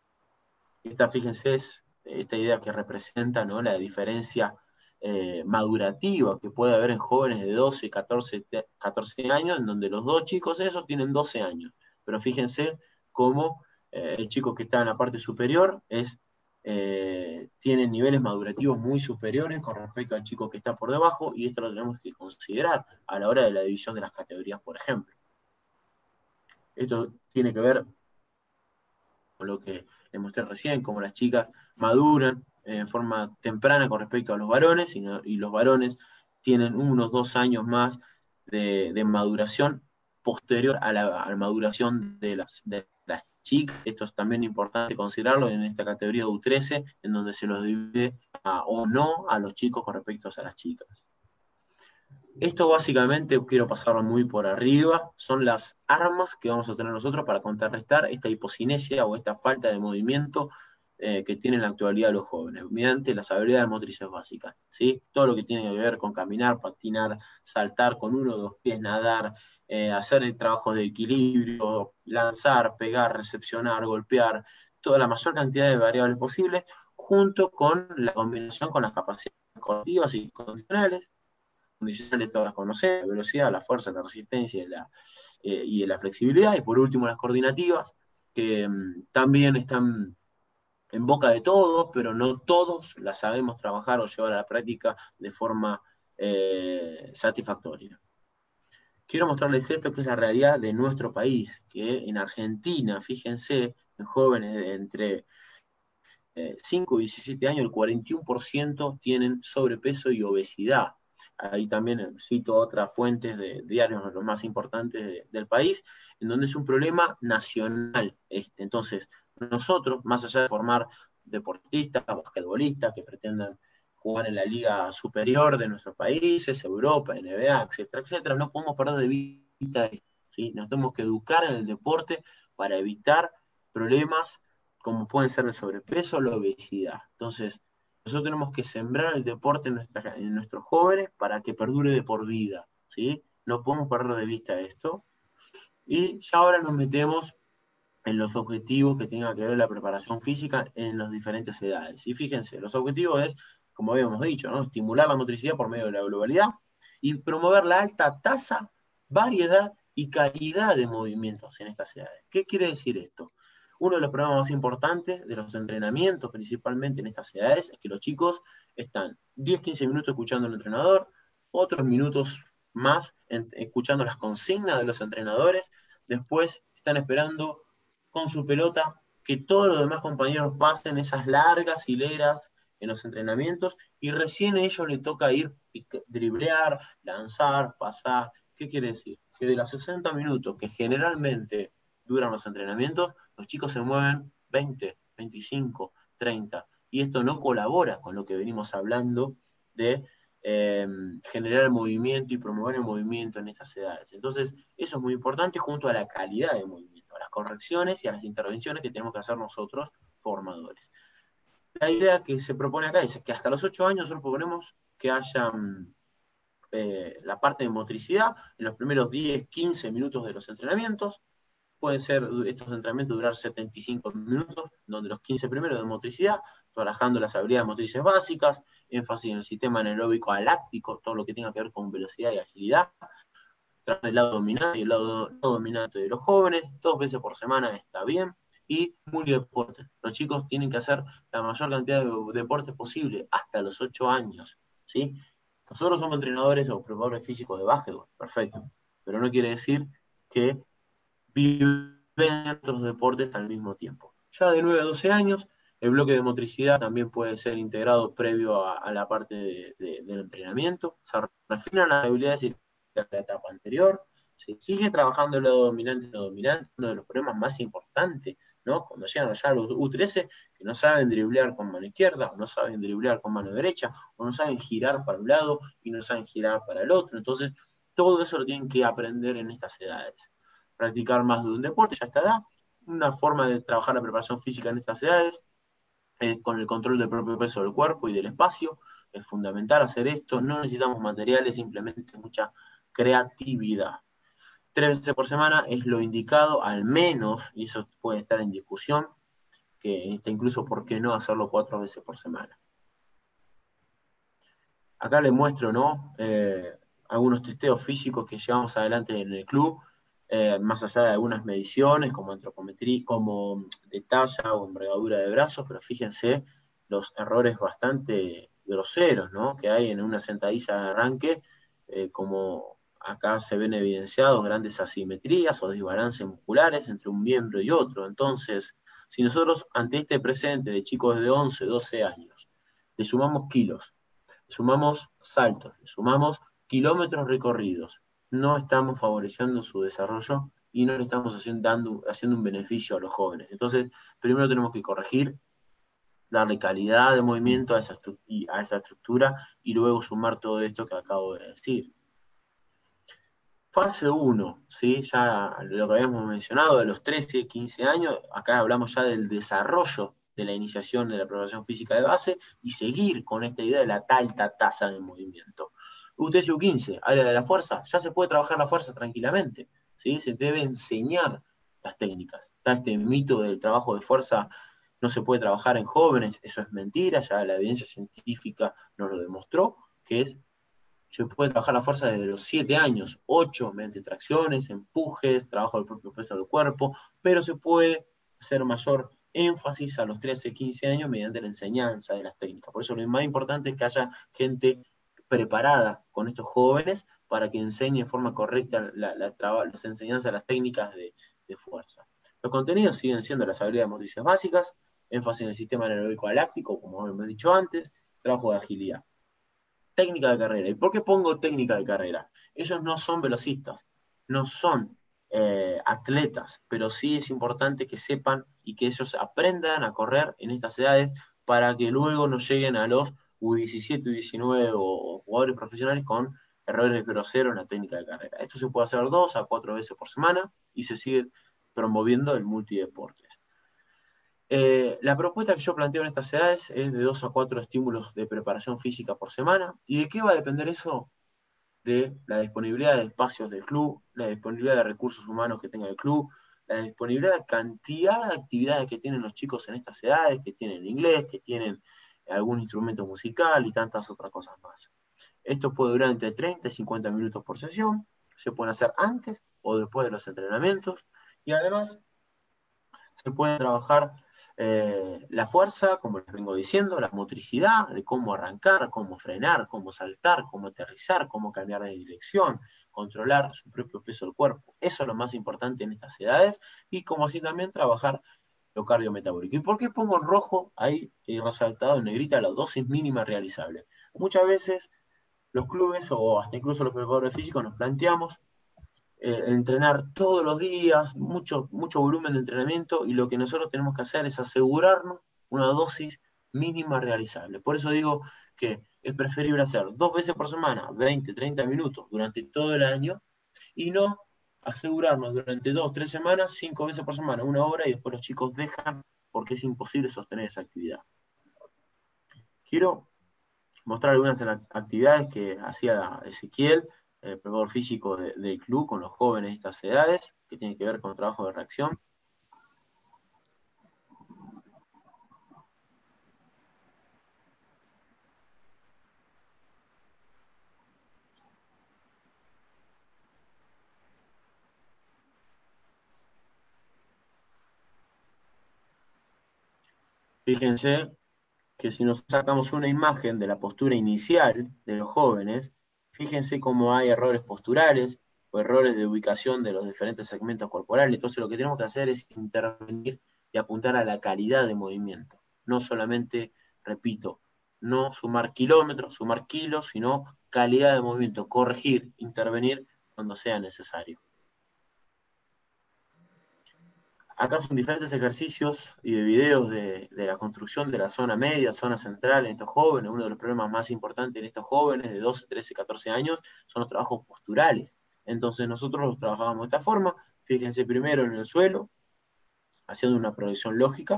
Esta, fíjense, es esta idea que representa, ¿no?, la diferencia eh, madurativa que puede haber en jóvenes de doce, catorce, catorce años, en donde los dos chicos esos tienen doce años. Pero fíjense cómo eh, el chico que está en la parte superior es Eh, tienen niveles madurativos muy superiores con respecto al chico que está por debajo, y esto lo tenemos que considerar a la hora de la división de las categorías, por ejemplo. Esto tiene que ver con lo que les mostré recién, cómo las chicas maduran en forma temprana con respecto a los varones, y, no, y los varones tienen unos dos años más de, de maduración posterior a la, a la maduración de las, de las chicas, esto es también importante considerarlo en esta categoría U trece, en donde se los divide a, o no a los chicos con respecto a las chicas. Esto básicamente, quiero pasarlo muy por arriba, son las armas que vamos a tener nosotros para contrarrestar esta hipocinesia o esta falta de movimiento eh, que tienen en la actualidad los jóvenes, mediante las habilidades motrices básicas, ¿sí? Todo lo que tiene que ver con caminar, patinar, saltar con uno o dos pies, nadar, eh, hacer trabajos de equilibrio, lanzar, pegar, recepcionar, golpear, toda la mayor cantidad de variables posibles, junto con la combinación con las capacidades cognitivas y condicionales. Condicionales todas las conocemos, la velocidad, la fuerza, la resistencia y la, eh, y la flexibilidad, y por último las coordinativas, que um, también están en boca de todos, pero no todos las sabemos trabajar o llevar a la práctica de forma eh, satisfactoria. Quiero mostrarles esto, que es la realidad de nuestro país, que en Argentina, fíjense, en jóvenes de entre eh, cinco y diecisiete años, el cuarenta y uno por ciento tienen sobrepeso y obesidad. Ahí también cito otras fuentes de diarios, los más importantes de, del país, en donde es un problema nacional. Este. Entonces, nosotros, más allá de formar deportistas, basquetbolistas que pretendan jugar en la liga superior de nuestros países, Europa, N B A, etcétera, etcétera, no podemos perder de vista esto, ¿sí? Nos tenemos que educar en el deporte para evitar problemas como pueden ser el sobrepeso o la obesidad. Entonces, nosotros tenemos que sembrar el deporte en, nuestra, en nuestros jóvenes para que perdure de por vida, ¿sí? No podemos perder de vista esto. Y ya ahora nos metemos en los objetivos que tengan que ver la preparación física en las diferentes edades. Y fíjense, los objetivos es, como habíamos dicho, ¿no? Estimular la motricidad por medio de la globalidad y promover la alta tasa, variedad y calidad de movimientos en estas edades. ¿Qué quiere decir esto? Uno de los problemas más importantes de los entrenamientos, principalmente en estas edades, es que los chicos están diez a quince minutos escuchando al entrenador, otros minutos más en, escuchando las consignas de los entrenadores, después están esperando con su pelota que todos los demás compañeros pasen esas largas hileras en los entrenamientos y recién a ellos les toca ir, driblear, lanzar, pasar. ¿Qué quiere decir? Que de los sesenta minutos que generalmente duran los entrenamientos, los chicos se mueven veinte, veinticinco, treinta, y esto no colabora con lo que venimos hablando de eh, generar el movimiento y promover el movimiento en estas edades. Entonces, eso es muy importante junto a la calidad de movimiento, a las correcciones y a las intervenciones que tenemos que hacer nosotros, formadores. La idea que se propone acá es que hasta los ocho años nosotros proponemos que haya eh, la parte de motricidad en los primeros diez, quince minutos de los entrenamientos. Pueden ser estos entrenamientos durar setenta y cinco minutos, donde los quince primeros de motricidad, trabajando las habilidades motrices básicas, énfasis en el sistema anaeróbico aláctico, todo lo que tenga que ver con velocidad y agilidad, trabajar el lado dominante y el lado no dominante de los jóvenes, dos veces por semana está bien, y multideporte. Los chicos tienen que hacer la mayor cantidad de deportes posible, hasta los ocho años, ¿sí? Nosotros somos entrenadores o preparadores físicos de básquetbol, perfecto, pero no quiere decir que viven otros deportes al mismo tiempo. Ya de nueve a doce años, el bloque de motricidad también puede ser integrado previo a, a la parte de, de, del entrenamiento. Se refinan las habilidades de la etapa anterior. Se sigue trabajando el lado dominante y no dominante, uno de los problemas más importantes, ¿no? Cuando llegan allá los U trece, que no saben driblear con mano izquierda, o no saben driblear con mano derecha, o no saben girar para un lado y no saben girar para el otro. Entonces, todo eso lo tienen que aprender en estas edades. Practicar más de un deporte ya a esta edad, una forma de trabajar la preparación física en estas edades, eh, con el control del propio peso del cuerpo y del espacio, es fundamental hacer esto, no necesitamos materiales, simplemente mucha creatividad. Tres veces por semana es lo indicado, al menos, y eso puede estar en discusión, que está incluso por qué no hacerlo cuatro veces por semana. Acá les muestro, ¿no? Eh, algunos testeos físicos que llevamos adelante en el club, Eh, más allá de algunas mediciones como antropometría, como de talla o envergadura de brazos, pero fíjense los errores bastante groseros, ¿no? Que hay en una sentadilla de arranque, eh, como acá se ven evidenciados grandes asimetrías o desbalances musculares entre un miembro y otro. Entonces, si nosotros ante este presente de chicos de once, doce años, le sumamos kilos, le sumamos saltos, le sumamos kilómetros recorridos, no estamos favoreciendo su desarrollo y no le estamos haciendo, dando, haciendo un beneficio a los jóvenes. Entonces, primero tenemos que corregir, darle calidad de movimiento a esa, a esa estructura y luego sumar todo esto que acabo de decir. Fase uno, ¿sí? Ya lo que habíamos mencionado, de los trece, quince años, acá hablamos ya del desarrollo de la iniciación de la preparación física de base y seguir con esta idea de la alta tasa de movimiento. U T S U quince, área de la fuerza, ya se puede trabajar la fuerza tranquilamente, ¿sí? Se debe enseñar las técnicas. Está este mito del trabajo de fuerza, no se puede trabajar en jóvenes, eso es mentira, ya la evidencia científica nos lo demostró, que es se puede trabajar la fuerza desde los siete años, ocho, mediante tracciones, empujes, trabajo del propio peso del cuerpo, pero se puede hacer mayor énfasis a los trece, quince años mediante la enseñanza de las técnicas. Por eso lo más importante es que haya gente preparada con estos jóvenes para que enseñe de forma correcta la, la, la, las enseñanzas, las técnicas de, de fuerza. Los contenidos siguen siendo las habilidades motrices básicas, énfasis en el sistema anaeróbico galáctico, como hemos dicho antes, trabajo de agilidad. Técnica de carrera. ¿Y por qué pongo técnica de carrera? Ellos no son velocistas, no son eh, atletas, pero sí es importante que sepan y que ellos aprendan a correr en estas edades para que luego no lleguen a los U diecisiete, U diecinueve o, o jugadores profesionales con errores groseros en la técnica de carrera. Esto se puede hacer dos a cuatro veces por semana y se sigue promoviendo el multideportes. Eh, la propuesta que yo planteo en estas edades es de dos a cuatro estímulos de preparación física por semana. ¿Y de qué va a depender eso? De la disponibilidad de espacios del club, la disponibilidad de recursos humanos que tenga el club, la disponibilidad de cantidad de actividades que tienen los chicos en estas edades, que tienen inglés, que tienen algún instrumento musical y tantas otras cosas más. Esto puede durar entre treinta y cincuenta minutos por sesión, se pueden hacer antes o después de los entrenamientos, y además se puede trabajar eh, la fuerza, como les vengo diciendo, la motricidad, de cómo arrancar, cómo frenar, cómo saltar, cómo aterrizar, cómo cambiar de dirección, controlar su propio peso del cuerpo. Eso es lo más importante en estas edades, y como así también trabajar lo cardiometabólico. ¿Y por qué pongo en rojo ahí y resaltado en negrita la dosis mínima realizable? Muchas veces los clubes o hasta incluso los preparadores físicos nos planteamos Eh, entrenar todos los días, mucho, mucho volumen de entrenamiento, y lo que nosotros tenemos que hacer es asegurarnos una dosis mínima realizable. Por eso digo que es preferible hacer dos veces por semana, veinte, treinta minutos durante todo el año, y no asegurarnos durante dos, tres semanas, cinco veces por semana, una hora, y después los chicos dejan porque es imposible sostener esa actividad. Quiero mostrar algunas de las actividades que hacía Ezequiel, el preparador físico de, del club, con los jóvenes de estas edades, que tiene que ver con trabajo de reacción. Fíjense que si nos sacamos una imagen de la postura inicial de los jóvenes, fíjense cómo hay errores posturales o errores de ubicación de los diferentes segmentos corporales. Entonces lo que tenemos que hacer es intervenir y apuntar a la calidad de movimiento. No solamente, repito, no sumar kilómetros, sumar kilos, sino calidad de movimiento, corregir, intervenir cuando sea necesario. Acá son diferentes ejercicios y de videos de, de la construcción de la zona media, zona central en estos jóvenes. Uno de los problemas más importantes en estos jóvenes de doce, trece, catorce años son los trabajos posturales. Entonces nosotros los trabajamos de esta forma. Fíjense primero en el suelo, haciendo una progresión lógica.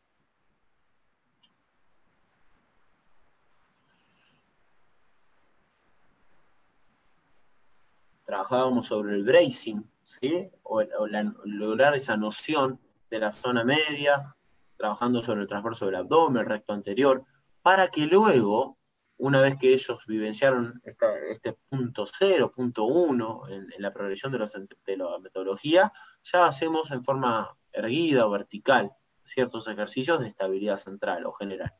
Trabajábamos sobre el bracing, ¿sí? O, o la, lograr esa noción de la zona media, trabajando sobre el transverso del abdomen, el recto anterior, para que luego, una vez que ellos vivenciaron esta, este punto cero, punto uno en, en la progresión de, los, de la metodología, ya hacemos en forma erguida o vertical ciertos ejercicios de estabilidad central o general.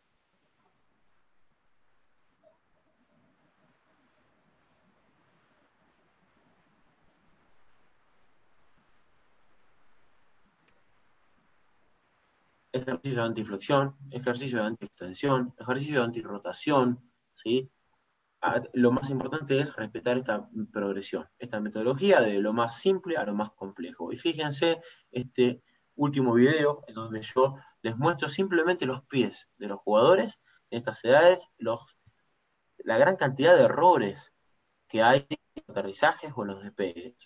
Ejercicio de antiflexión, ejercicio de antiextensión, ejercicio de antirrotación, ¿sí? lo más importante es respetar esta progresión, esta metodología de lo más simple a lo más complejo. Y fíjense este último video en donde yo les muestro simplemente los pies de los jugadores en estas edades, los, la gran cantidad de errores que hay en los aterrizajes o en los despegues.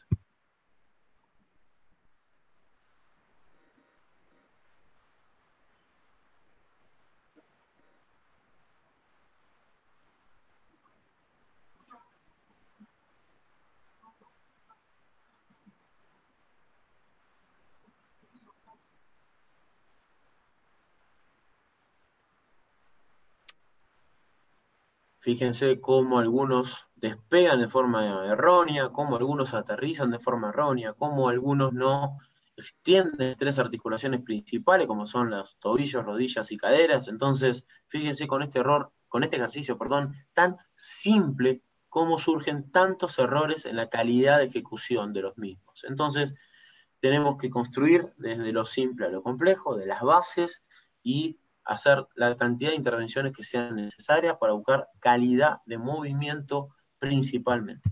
Fíjense cómo algunos despegan de forma errónea, cómo algunos aterrizan de forma errónea, cómo algunos no extienden tres articulaciones principales, como son los tobillos, rodillas y caderas. Entonces, fíjense con este error, con este ejercicio, perdón, tan simple, cómo surgen tantos errores en la calidad de ejecución de los mismos. Entonces, tenemos que construir desde lo simple a lo complejo, de las bases, y hacer la cantidad de intervenciones que sean necesarias para buscar calidad de movimiento principalmente.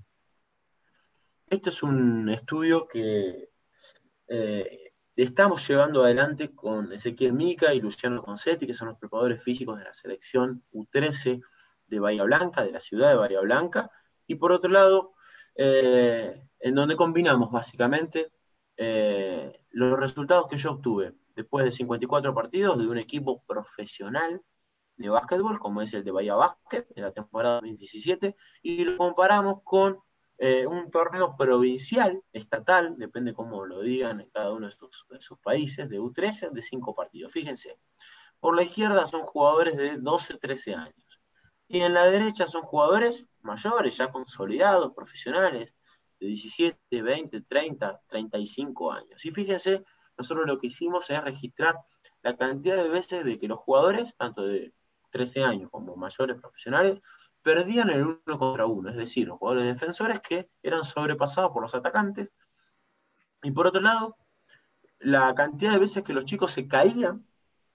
Este es un estudio que eh, estamos llevando adelante con Ezequiel Mica y Luciano Concetti, que son los preparadores físicos de la selección U trece de Bahía Blanca, de la ciudad de Bahía Blanca, y por otro lado, eh, en donde combinamos básicamente eh, los resultados que yo obtuve después de cincuenta y cuatro partidos de un equipo profesional de básquetbol, como es el de Bahía Básquet, en la temporada dos mil diecisiete, y lo comparamos con eh, un torneo provincial, estatal, depende cómo lo digan en cada uno de sus, de sus países, de U trece, de cinco partidos. Fíjense, por la izquierda son jugadores de doce, trece años, y en la derecha son jugadores mayores, ya consolidados, profesionales, de diecisiete, veinte, treinta, treinta y cinco años. Y fíjense, nosotros lo que hicimos es registrar la cantidad de veces de que los jugadores, tanto de trece años como mayores profesionales, perdían el uno contra uno, es decir, los jugadores defensores que eran sobrepasados por los atacantes, y por otro lado, la cantidad de veces que los chicos se caían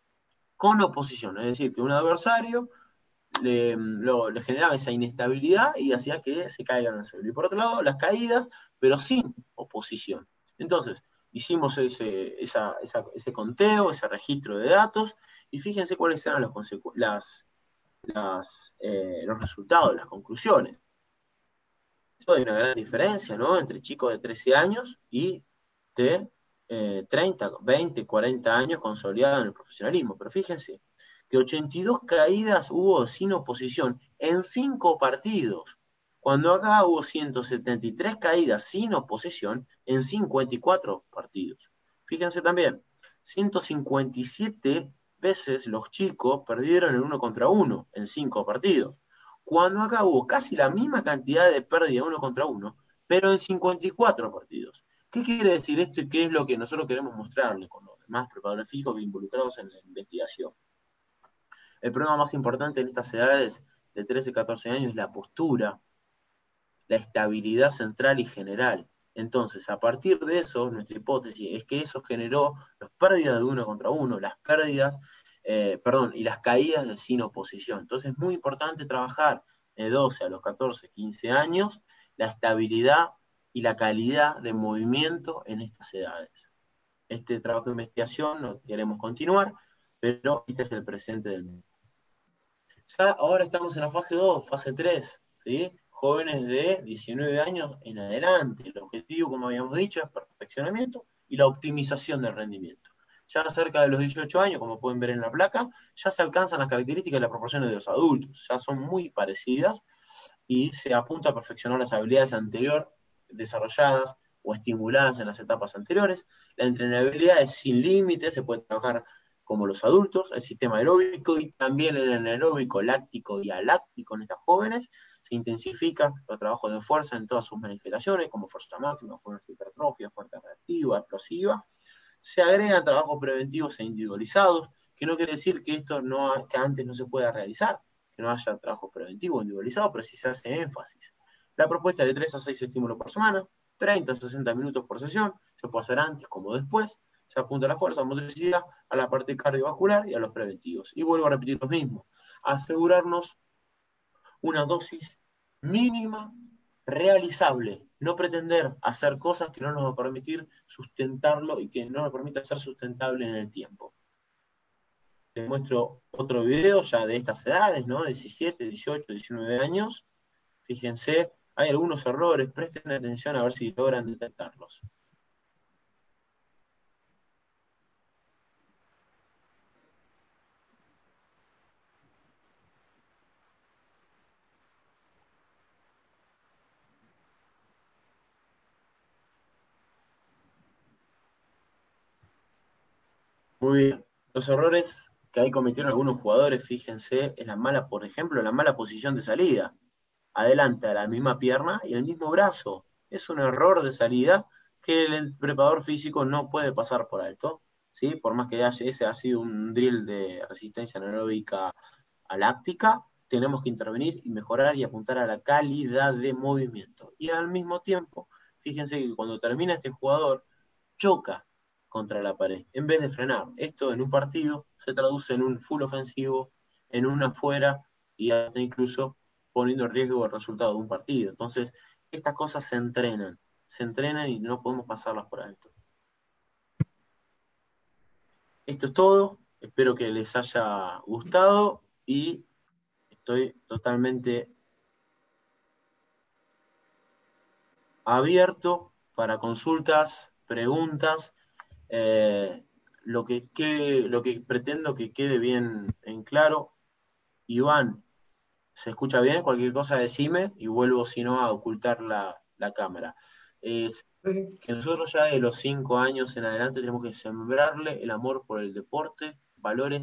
con oposición, es decir, que un adversario le, lo, le generaba esa inestabilidad y hacía que se caigan al suelo. Y por otro lado, las caídas, pero sin oposición. Entonces, hicimos ese, esa, esa, ese conteo, ese registro de datos, y fíjense cuáles eran las, las, las, eh, los resultados, las conclusiones. Esto hay una gran diferencia, ¿no?, entre chicos de trece años y de eh, treinta, veinte, cuarenta años consolidados en el profesionalismo. Pero fíjense que ochenta y dos caídas hubo sin oposición en cinco partidos, cuando acá hubo ciento setenta y tres caídas sin oposición en cincuenta y cuatro partidos. Fíjense también, ciento cincuenta y siete veces los chicos perdieron el uno contra uno en cinco partidos, cuando acá hubo casi la misma cantidad de pérdida uno contra uno, pero en cincuenta y cuatro partidos. ¿Qué quiere decir esto y qué es lo que nosotros queremos mostrarle con los demás preparadores físicos involucrados en la investigación? El problema más importante en estas edades de trece a catorce años es la postura, la estabilidad central y general. Entonces, a partir de eso, nuestra hipótesis es que eso generó las pérdidas de uno contra uno, las pérdidas, eh, perdón, y las caídas de sin oposición. Entonces, es muy importante trabajar de doce a los catorce, quince años la estabilidad y la calidad de movimiento en estas edades. Este trabajo de investigación lo queremos continuar, pero este es el presente del mundo. Ya ahora estamos en la fase dos, fase tres, ¿sí? Jóvenes de diecinueve años en adelante. El objetivo, como habíamos dicho, es perfeccionamiento y la optimización del rendimiento. Ya cerca de los dieciocho años, como pueden ver en la placa, ya se alcanzan las características y las proporciones de los adultos. Ya son muy parecidas y se apunta a perfeccionar las habilidades anteriores desarrolladas o estimuladas en las etapas anteriores. La entrenabilidad es sin límites, se puede trabajar como los adultos, el sistema aeróbico y también el anaeróbico láctico y aláctico en estas jóvenes. Se intensifica los trabajos de fuerza en todas sus manifestaciones, como fuerza máxima, fuerza hipertrofia, fuerza reactiva, explosiva. Se agregan trabajos preventivos e individualizados, que no quiere decir que esto no, que antes no se pueda realizar, que no haya trabajo preventivo individualizado, pero sí se hace énfasis. La propuesta es de tres a seis estímulos por semana, treinta a sesenta minutos por sesión, se puede hacer antes como después. Se apunta a la fuerza, a la motricidad, a la parte cardiovascular y a los preventivos. Y vuelvo a repetir lo mismo, asegurarnos una dosis mínima, realizable. No pretender hacer cosas que no nos va a permitir sustentarlo y que no nos permita ser sustentable en el tiempo. Les muestro otro video ya de estas edades, ¿no? diecisiete, dieciocho, diecinueve años. Fíjense, hay algunos errores, presten atención a ver si logran detectarlos. Muy bien. Los errores que ahí cometieron algunos jugadores, fíjense, es la mala, por ejemplo, la mala posición de salida. Adelanta la misma pierna y el mismo brazo. Es un error de salida que el preparador físico no puede pasar por alto, ¿sí? Por más que ese ha sido un drill de resistencia anaeróbica a láctica, tenemos que intervenir y mejorar y apuntar a la calidad de movimiento. Y al mismo tiempo, fíjense que cuando termina este jugador, choca contra la pared, en vez de frenar. Esto en un partido se traduce en un full ofensivo, en una afuera y hasta incluso poniendo en riesgo el resultado de un partido. Entonces, estas cosas se entrenan, se entrenan y no podemos pasarlas por alto. Esto es todo, espero que les haya gustado y estoy totalmente abierto para consultas, preguntas, eh, lo que quede, lo que pretendo que quede bien en claro. Iván, ¿se escucha bien? Cualquier cosa decime y vuelvo si no a ocultar la, la cámara. Es que nosotros ya de los cinco años en adelante tenemos que sembrarle el amor por el deporte, valores,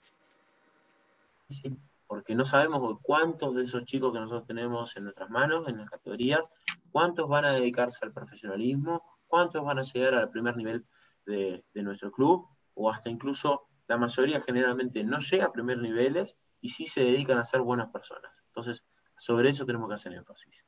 porque no sabemos cuántos de esos chicos que nosotros tenemos en nuestras manos, en las categorías, cuántos van a dedicarse al profesionalismo, cuántos van a llegar al primer nivel de, de nuestro club, o hasta incluso la mayoría generalmente no llega a primer niveles y sí se dedican a ser buenas personas. Entonces, sobre eso tenemos que hacer énfasis.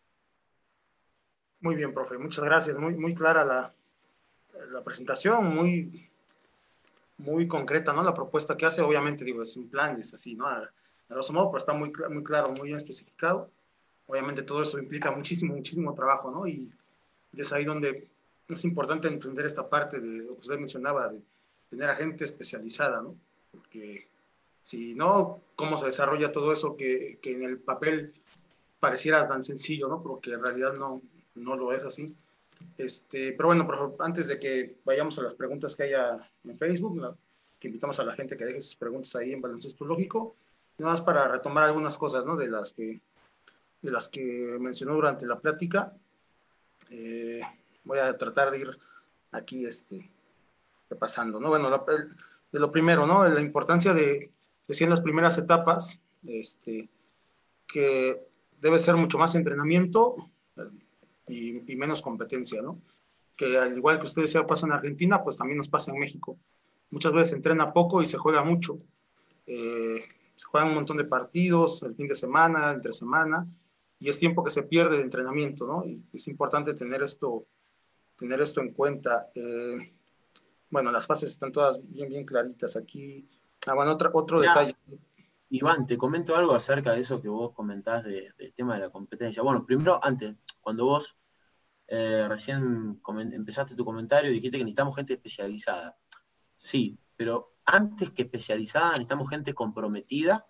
Muy bien, profe, muchas gracias. Muy, muy clara la, la presentación, muy, muy concreta, ¿no? La propuesta que hace, obviamente, digo, es un plan, es así, ¿no? A, a grosso modo, pero está muy, muy claro, muy bien especificado. Obviamente todo eso implica muchísimo, muchísimo trabajo, ¿no? Y es ahí donde es importante entender esta parte de lo que usted mencionaba, de tener a gente especializada, ¿no? Porque si no, ¿cómo se desarrolla todo eso que, que en el papel pareciera tan sencillo, ¿no? Porque en realidad no, no lo es así. Este, pero bueno, por, antes de que vayamos a las preguntas que haya en Facebook, ¿no? Que invitamos a la gente que deje sus preguntas ahí en Baloncesto Lógico, nada más para retomar algunas cosas, ¿no? De las que, de las que mencionó durante la plática. Eh, voy a tratar de ir aquí este, repasando, ¿no? Bueno, la, de lo primero, ¿no? La importancia de, decía en las primeras etapas, este, que debe ser mucho más entrenamiento y, y menos competencia, ¿no? Que al igual que ustedes ya pasa en Argentina, pues también nos pasa en México. Muchas veces se entrena poco y se juega mucho. Eh, se juegan un montón de partidos el fin de semana, entre semana, y es tiempo que se pierde de entrenamiento, ¿no? Y es importante tener esto, tener esto en cuenta. Eh, bueno, las fases están todas bien, bien claritas aquí. Ah, bueno, otro, otro Mirá, detalle. Iván, te comento algo acerca de eso que vos comentás de, del tema de la competencia. Bueno, primero, antes, cuando vos eh, recién empezaste tu comentario, dijiste que necesitamos gente especializada. Sí, pero antes que especializada, necesitamos gente comprometida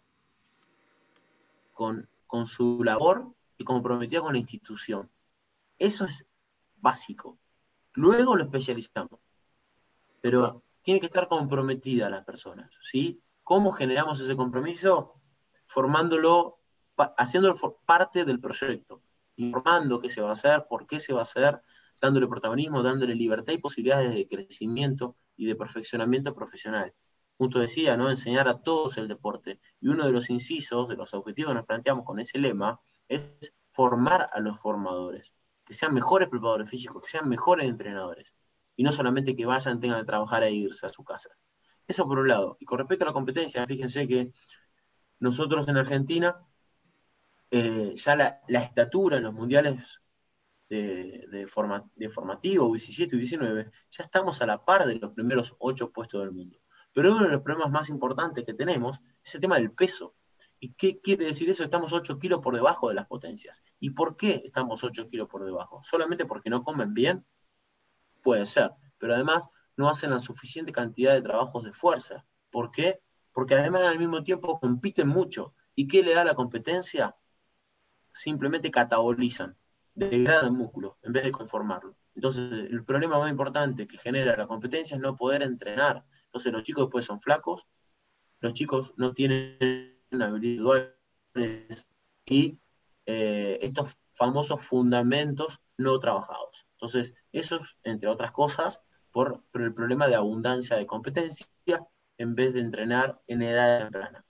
con, con su labor y comprometida con la institución. Eso es básico. Luego lo especializamos, pero tiene que estar comprometida las personas, ¿sí? ¿Cómo generamos ese compromiso? Formándolo, haciéndolo parte del proyecto, informando qué se va a hacer, por qué se va a hacer, dándole protagonismo, dándole libertad y posibilidades de crecimiento y de perfeccionamiento profesional. Junto decía, ¿no? Enseñar a todos el deporte. Y uno de los incisos, de los objetivos que nos planteamos con ese lema, es formar a los formadores, que sean mejores preparadores físicos, que sean mejores entrenadores. Y no solamente que vayan, tengan que trabajar e irse a su casa. Eso por un lado. Y con respecto a la competencia, fíjense que nosotros en Argentina, eh, ya la, la estatura en los mundiales de, de, forma, de formativo, diecisiete y diecinueve, ya estamos a la par de los primeros ocho puestos del mundo. Pero uno de los problemas más importantes que tenemos es el tema del peso. ¿Y qué quiere decir eso? Estamos ocho kilos por debajo de las potencias. ¿Y por qué estamos ocho kilos por debajo? ¿Solamente porque no comen bien? Puede ser. Pero además no hacen la suficiente cantidad de trabajos de fuerza. ¿Por qué? Porque además al mismo tiempo compiten mucho. ¿Y qué le da la competencia? Simplemente catabolizan, degradan músculo en vez de conformarlo. Entonces, el problema más importante que genera la competencia es no poder entrenar. Entonces, los chicos después son flacos, los chicos no tienen habilidades y eh, estos famosos fundamentos no trabajados. Entonces, eso es, entre otras cosas, por, por el problema de abundancia de competencia en vez de entrenar en edad temprana.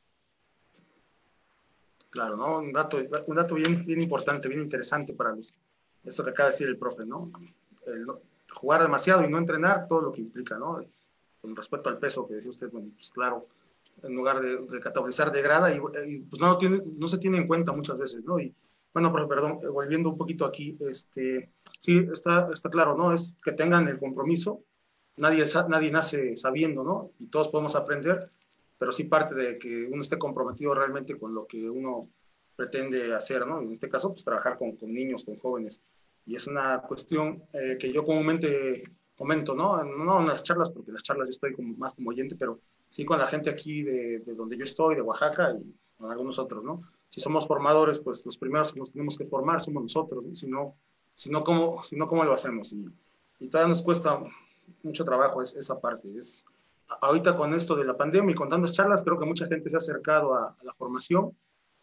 Claro, ¿no? Un dato, un dato bien, bien importante, bien interesante para los, esto que acaba de decir el profe, ¿no? El, jugar demasiado y no entrenar, todo lo que implica, ¿no? Con respecto al peso que decía usted, bueno, pues claro, en lugar de, de catabolizar degrada y, y pues no, tiene, no se tiene en cuenta muchas veces, ¿no? Y bueno, profe, perdón, volviendo un poquito aquí, este, sí, está, está claro, ¿no? Es que tengan el compromiso, nadie, nadie nace sabiendo, ¿no? Y todos podemos aprender, pero sí parte de que uno esté comprometido realmente con lo que uno pretende hacer, ¿no? En este caso, pues trabajar con, con niños, con jóvenes. Y es una cuestión eh, que yo comúnmente comento, ¿no? No en las charlas, porque en las charlas yo estoy como, más como oyente, pero sí con la gente aquí de, de donde yo estoy, de Oaxaca y con algunos otros, ¿no? Si somos formadores, pues los primeros que nos tenemos que formar somos nosotros, ¿no? Si no, si no, ¿cómo, si no, ¿cómo lo hacemos? Y, y todavía nos cuesta mucho trabajo es, esa parte. Es, ahorita con esto de la pandemia y con tantas charlas, creo que mucha gente se ha acercado a, a la formación,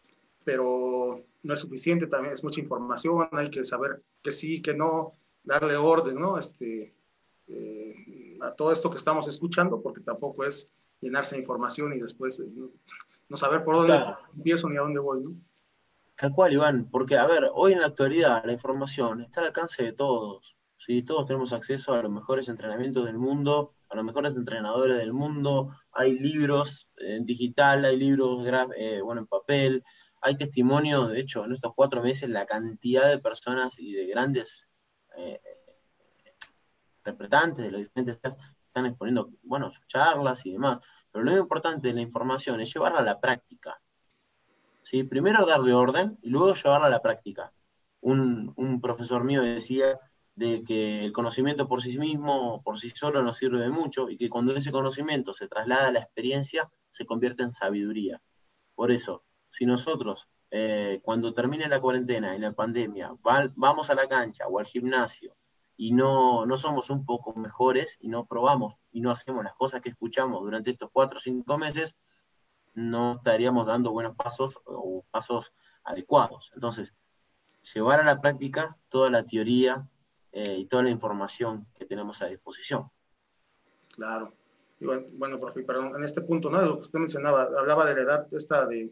pero no es suficiente, también es mucha información, hay que saber que sí, que no, darle orden, ¿no? Este, eh, a todo esto que estamos escuchando, porque tampoco es llenarse de información y después eh, no, no saber por dónde Claro. empiezo ni a dónde voy, ¿no? Tal cual, Iván, porque, a ver, hoy en la actualidad la información está al alcance de todos, ¿sí? Todos tenemos acceso a los mejores entrenamientos del mundo, a los mejores entrenadores del mundo, hay libros en digital, hay libros eh, bueno, en papel, hay testimonios, de hecho, en estos cuatro meses la cantidad de personas y de grandes eh, representantes de los diferentes están exponiendo, bueno, sus charlas y demás, pero lo importante de la información es llevarla a la práctica. ¿Sí? Primero darle orden y luego llevarla a la práctica. Un, un profesor mío decía de que el conocimiento por sí mismo, por sí solo, no sirve de mucho y que cuando ese conocimiento se traslada a la experiencia, se convierte en sabiduría. Por eso, si nosotros, eh, cuando termine la cuarentena y la pandemia, va, vamos a la cancha o al gimnasio y no, no somos un poco mejores y no probamos y no hacemos las cosas que escuchamos durante estos cuatro o cinco meses, no estaríamos dando buenos pasos o pasos adecuados. Entonces, llevar a la práctica toda la teoría eh, y toda la información que tenemos a disposición. Claro. Y bueno, bueno, profe, perdón, en este punto, ¿no? De lo que usted mencionaba, hablaba de la edad esta de,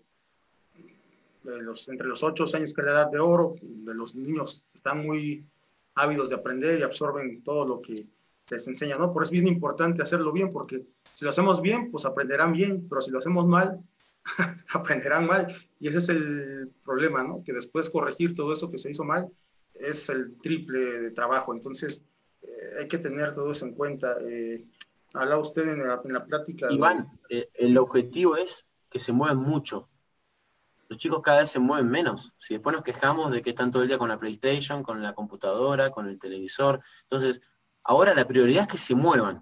de los, entre los ocho años, que es la edad de oro, de los niños están muy ávidos de aprender y absorben todo lo que les enseña, ¿no? Por eso es bien importante hacerlo bien, porque si lo hacemos bien, pues aprenderán bien, pero si lo hacemos mal, aprenderán mal. Y ese es el problema, ¿no? Que después corregir todo eso que se hizo mal es el triple de trabajo. Entonces, eh, hay que tener todo eso en cuenta. Eh, habla usted en la, en la plática de... Iván, eh, el objetivo es que se muevan mucho. Los chicos cada vez se mueven menos. Si después nos quejamos de que están todo el día con la PlayStation, con la computadora, con el televisor. Entonces, ahora la prioridad es que se muevan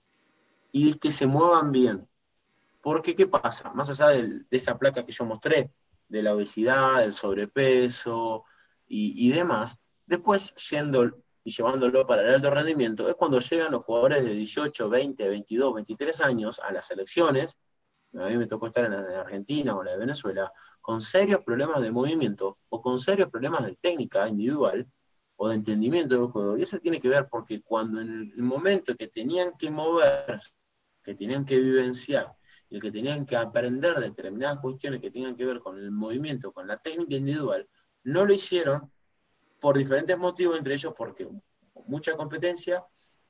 y que se muevan bien. Porque, ¿qué pasa? Más allá del, de esa placa que yo mostré, de la obesidad, del sobrepeso y, y demás, después yendo y llevándolo para el alto rendimiento, es cuando llegan los jugadores de dieciocho, veinte, veintidós, veintitrés años a las selecciones, a mí me tocó estar en la de Argentina o la de Venezuela, con serios problemas de movimiento o con serios problemas de técnica individual o de entendimiento del juego. Y eso tiene que ver porque cuando en el momento que tenían que mover, que tenían que vivenciar, y que tenían que aprender determinadas cuestiones que tengan que ver con el movimiento, con la técnica individual, no lo hicieron por diferentes motivos, entre ellos porque mucha competencia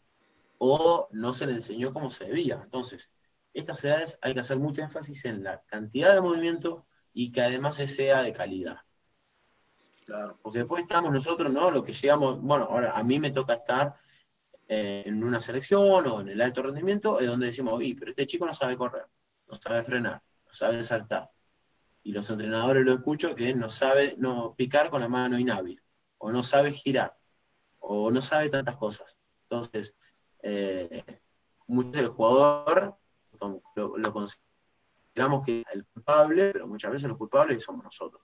o no se le enseñó como se debía. Entonces, estas edades hay que hacer mucho énfasis en la cantidad de movimiento y que además se sea de calidad. Claro. Porque después estamos nosotros, ¿no? Lo que llegamos, bueno, ahora a mí me toca estar eh, en una selección o en el alto rendimiento, es donde decimos, oye, pero este chico no sabe correr, no sabe frenar, no sabe saltar. y los entrenadores lo escucho, que no sabe no, picar con la mano inhábil, o no sabe girar, o no sabe tantas cosas. Entonces, eh, muchas veces el jugador lo, lo consideramos que es el culpable, pero muchas veces los culpables somos nosotros.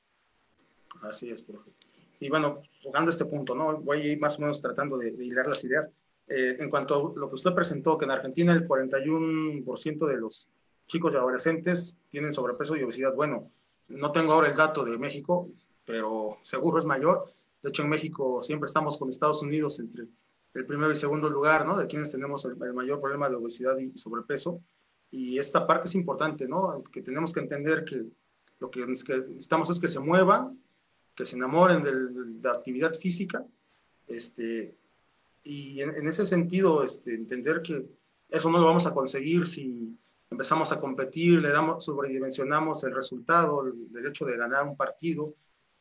Así es, profe. Y bueno, tocando este punto, ¿no? Voy a ir más o menos tratando de, de hilar las ideas. Eh, en cuanto a lo que usted presentó, que en Argentina el cuarenta y uno por ciento de los chicos y adolescentes tienen sobrepeso y obesidad. Bueno, no tengo ahora el dato de México, pero seguro es mayor. De hecho, en México siempre estamos con Estados Unidos entre el primero y segundo lugar, ¿no? De quienes tenemos el, el mayor problema de obesidad y sobrepeso. Y esta parte es importante, ¿no? Que tenemos que entender que lo que necesitamos es que se muevan, que se enamoren de, de la actividad física, este, y en, en ese sentido, este, entender que eso no lo vamos a conseguir si empezamos a competir, le damos, sobredimensionamos el resultado, el derecho de ganar un partido,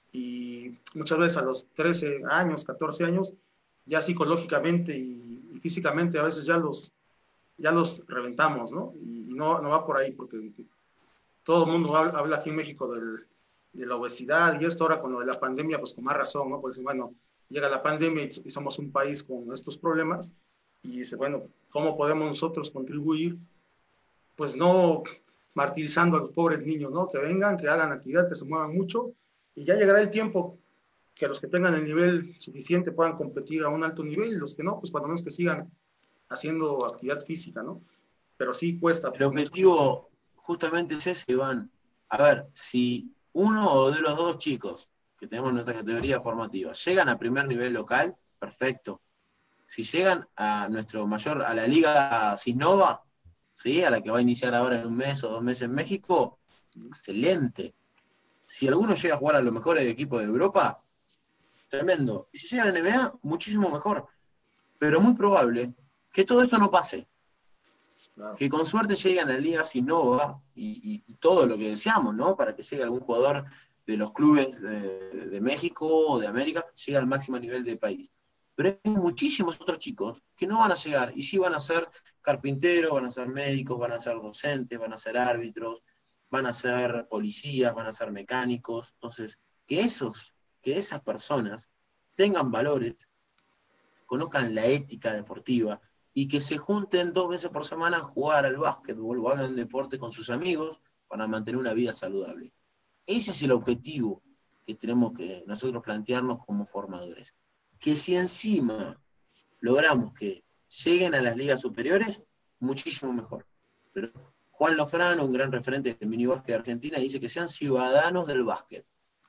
y muchas veces a los trece años, catorce años, ya psicológicamente y, y físicamente a veces ya los, ya los reventamos, ¿no? Y, y no, no va por ahí, porque todo el mundo habla, habla aquí en México del, de la obesidad, y esto ahora con lo de la pandemia, pues con más razón, ¿no? Porque bueno, llega la pandemia y, y somos un país con estos problemas, y dice, bueno, ¿cómo podemos nosotros contribuir? Pues no martirizando a los pobres niños, ¿no? Que vengan, que hagan actividad, que se muevan mucho, y ya llegará el tiempo que los que tengan el nivel suficiente puedan competir a un alto nivel, y los que no, pues cuando menos que sigan haciendo actividad física, ¿no? Pero sí cuesta. El objetivo justamente es ese, Iván. A ver, si uno de los dos chicos que tenemos en nuestra categoría formativa llegan a primer nivel local, perfecto. Si llegan a nuestro mayor, a la Liga Cisnova, ¿sí? A la que va a iniciar ahora en un mes o dos meses en México, excelente. Si alguno llega a jugar a los mejores equipos de Europa, tremendo. Y si llega a la N B A, muchísimo mejor. Pero muy probable que todo esto no pase. Claro. Que con suerte lleguen a la Liga Cisnova y, y, y todo lo que deseamos, ¿no? Para que llegue algún jugador de los clubes de, de México o de América, llegue al máximo nivel del país. Pero hay muchísimos otros chicos que no van a llegar, y sí van a ser carpinteros, van a ser médicos, van a ser docentes, van a ser árbitros, van a ser policías, van a ser mecánicos. Entonces, que esos, que esas personas tengan valores, conozcan la ética deportiva, y que se junten dos veces por semana a jugar al básquetbol o hagan deporte con sus amigos para mantener una vida saludable. Ese es el objetivo que tenemos que nosotros plantearnos como formadores. Que si encima logramos que lleguen a las ligas superiores, muchísimo mejor. Pero Juan Lofrano, un gran referente del minibásquet de Argentina, dice que sean ciudadanos del básquet.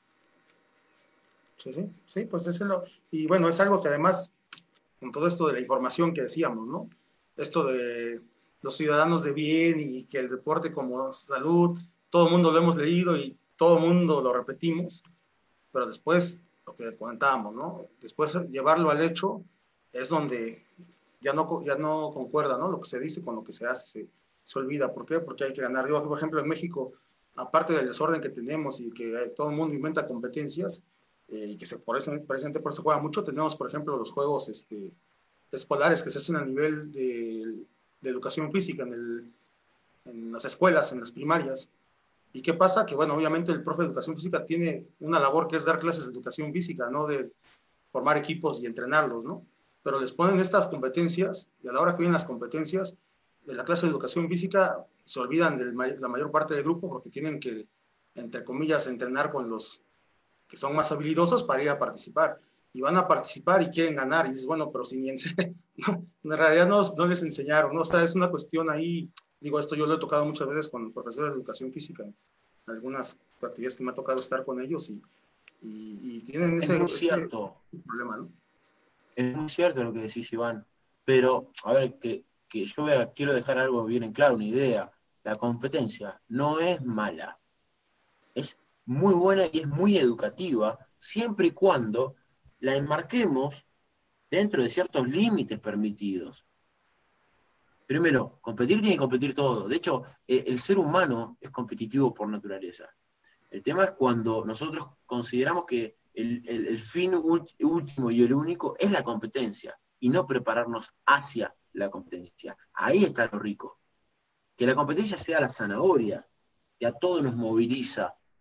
Sí, sí, sí, pues es lo... Y bueno, es algo que además, con todo esto de la información que decíamos, ¿no? Esto de los ciudadanos de bien y que el deporte como salud, todo el mundo lo hemos leído y todo el mundo lo repetimos, pero después, lo que comentábamos, ¿no? Después llevarlo al hecho es donde ya no, ya no concuerda, ¿no? Lo que se dice con lo que se hace, se, se olvida. ¿Por qué? Porque hay que ganar. Yo, por ejemplo, en México, aparte del desorden que tenemos y que todo el mundo inventa competencias, eh, y que se, por eso, presente, por eso juega mucho, tenemos, por ejemplo, los juegos este, escolares que se hacen a nivel de, de educación física en, el, en las escuelas, en las primarias. ¿Y qué pasa? Que, bueno, obviamente el profe de educación física tiene una labor que es dar clases de educación física, ¿no? De formar equipos y entrenarlos, ¿no? Pero les ponen estas competencias, y a la hora que vienen las competencias de la clase de educación física, se olvidan de la mayor parte del grupo porque tienen que, entre comillas, entrenar con los que son más habilidosos para ir a participar. Y van a participar y quieren ganar, y dices, bueno, pero si ni en, no, en realidad no, no les enseñaron, ¿no? O sea, es una cuestión ahí, digo, esto yo lo he tocado muchas veces con profesores de educación física, en algunas actividades que me ha tocado estar con ellos, y, y, y tienen ese, es muy cierto. ese problema, ¿no? Es muy cierto lo que decís, Iván, pero, a ver, que, que yo vea, quiero dejar algo bien en claro, una idea. La competencia no es mala, es muy buena y es muy educativa, siempre y cuando la enmarquemos dentro de ciertos límites permitidos. Primero, competir tiene que competir todo. De hecho, el ser humano es competitivo por naturaleza. El tema es cuando nosotros consideramos que el, el, el fin último y el único es la competencia, y no prepararnos hacia la competencia. Ahí está lo rico. Que la competencia sea la zanahoria, que a todos nos moviliza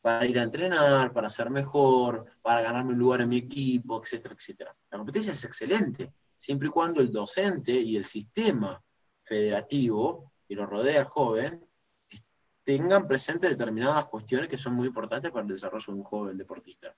para ir a entrenar, para ser mejor, para ganarme un lugar en mi equipo, etcétera, etcétera. La competencia es excelente, siempre y cuando el docente y el sistema federativo que lo rodea al joven tengan presentes determinadas cuestiones que son muy importantes para el desarrollo de un joven deportista.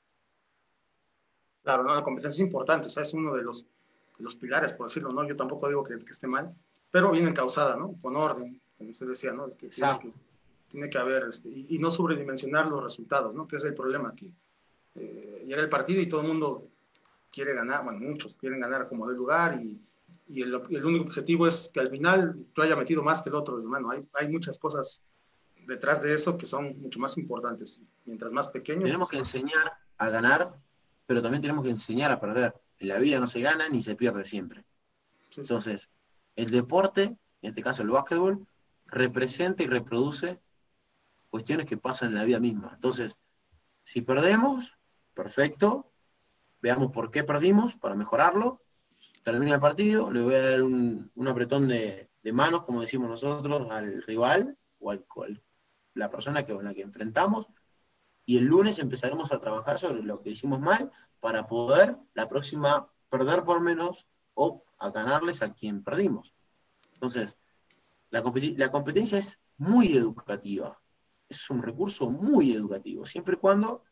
Claro, no, la competencia es importante, o sea, es uno de los, de los pilares, por decirlo, ¿no? Yo tampoco digo que, que esté mal, pero bien encausada, ¿no? Con orden, como usted decía, ¿no? Que tiene, que, tiene que haber, este, y, y no sobredimensionar los resultados, ¿no? Que es el problema aquí. Eh, llega el partido y todo el mundo quiere ganar, bueno, muchos quieren ganar como de lugar y, y el, el, único objetivo es que al final tú haya metido más que el otro, hermano. Hay, hay muchas cosas detrás de eso que son mucho más importantes. Mientras más pequeño... Tenemos pues, que enseñar a ganar, pero también tenemos que enseñar a perder. En la vida no se gana ni se pierde siempre. Sí, sí. Entonces, el deporte, en este caso el básquetbol, representa y reproduce cuestiones que pasan en la vida misma. Entonces, si perdemos, perfecto, veamos por qué perdimos para mejorarlo, termina el partido, le voy a dar un, un apretón de, de manos, como decimos nosotros, al rival o al, al la persona que, con la que enfrentamos, y el lunes empezaremos a trabajar sobre lo que hicimos mal para poder la próxima perder por menos o a ganarles a quien perdimos. Entonces, la, competi la competencia es muy educativa, es un recurso muy educativo, siempre y cuando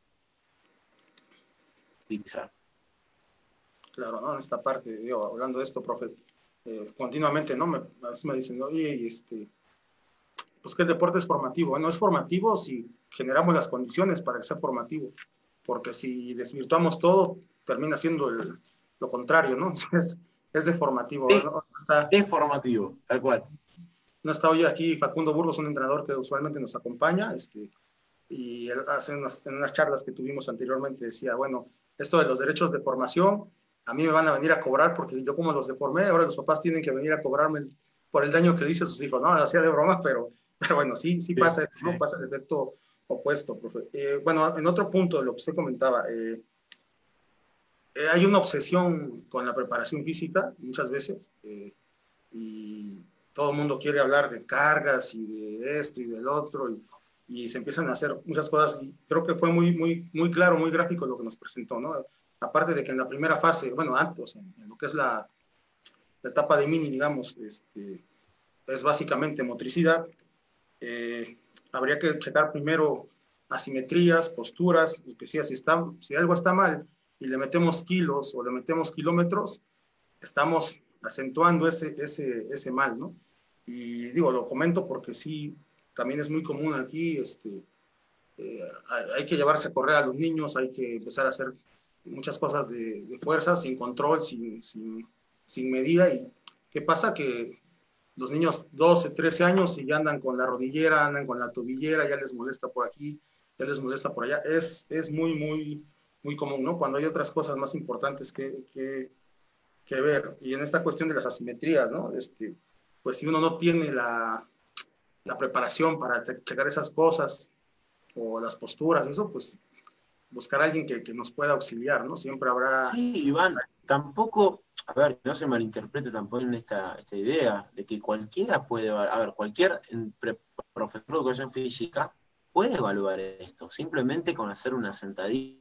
utilizar. Claro, ¿no? En esta parte, digo, hablando de esto, profe, eh, continuamente, ¿no? Me, a veces me dicen, oye, este, pues que el deporte es formativo. Bueno, es formativo si generamos las condiciones para que sea formativo, porque si desvirtuamos todo, termina siendo el, lo contrario, ¿no? Es, es deformativo. Sí, ¿no? Está, deformativo, tal cual. No está hoy aquí Facundo Burgos, un entrenador que usualmente nos acompaña, este, y él hace unas, en unas charlas que tuvimos anteriormente decía, bueno, esto de los derechos de formación, a mí me van a venir a cobrar porque yo como los deformé, ahora los papás tienen que venir a cobrarme por el daño que le hice a sus hijos. No, lo hacía de broma, pero, pero bueno, sí, sí pasa, sí, ¿no? Sí. Pasa el efecto opuesto, profe. Eh, bueno, en otro punto de lo que usted comentaba, eh, eh, hay una obsesión con la preparación física muchas veces, eh, y todo el mundo quiere hablar de cargas y de esto y del otro, y, y se empiezan a hacer muchas cosas, y creo que fue muy, muy, muy claro, muy gráfico lo que nos presentó, ¿no? Aparte de que en la primera fase, bueno, antes, en, en lo que es la, la etapa de mini, digamos, este, es básicamente motricidad, eh, habría que checar primero asimetrías, posturas, y que si, si, está, si algo está mal y le metemos kilos o le metemos kilómetros, estamos acentuando ese, ese, ese mal, ¿no? Y digo, lo comento porque sí, también es muy común aquí, este, eh, hay que llevarse a correr a los niños, hay que empezar a hacer muchas cosas de, de fuerza, sin control, sin, sin, sin medida. ¿Y qué pasa? Que los niños doce, trece años y ya andan con la rodillera, andan con la tobillera, ya les molesta por aquí, ya les molesta por allá. Es, es muy, muy, muy común, ¿no? Cuando hay otras cosas más importantes que, que, que ver. Y en esta cuestión de las asimetrías, ¿no? Este, pues si uno no tiene la, la preparación para checar esas cosas o las posturas, eso, pues buscar a alguien que, que nos pueda auxiliar, ¿no? Siempre habrá... Sí, Iván, tampoco, a ver, no se malinterprete tampoco en esta, esta idea de que cualquiera puede, a ver, cualquier profesor de educación física puede evaluar esto, simplemente con hacer una sentadilla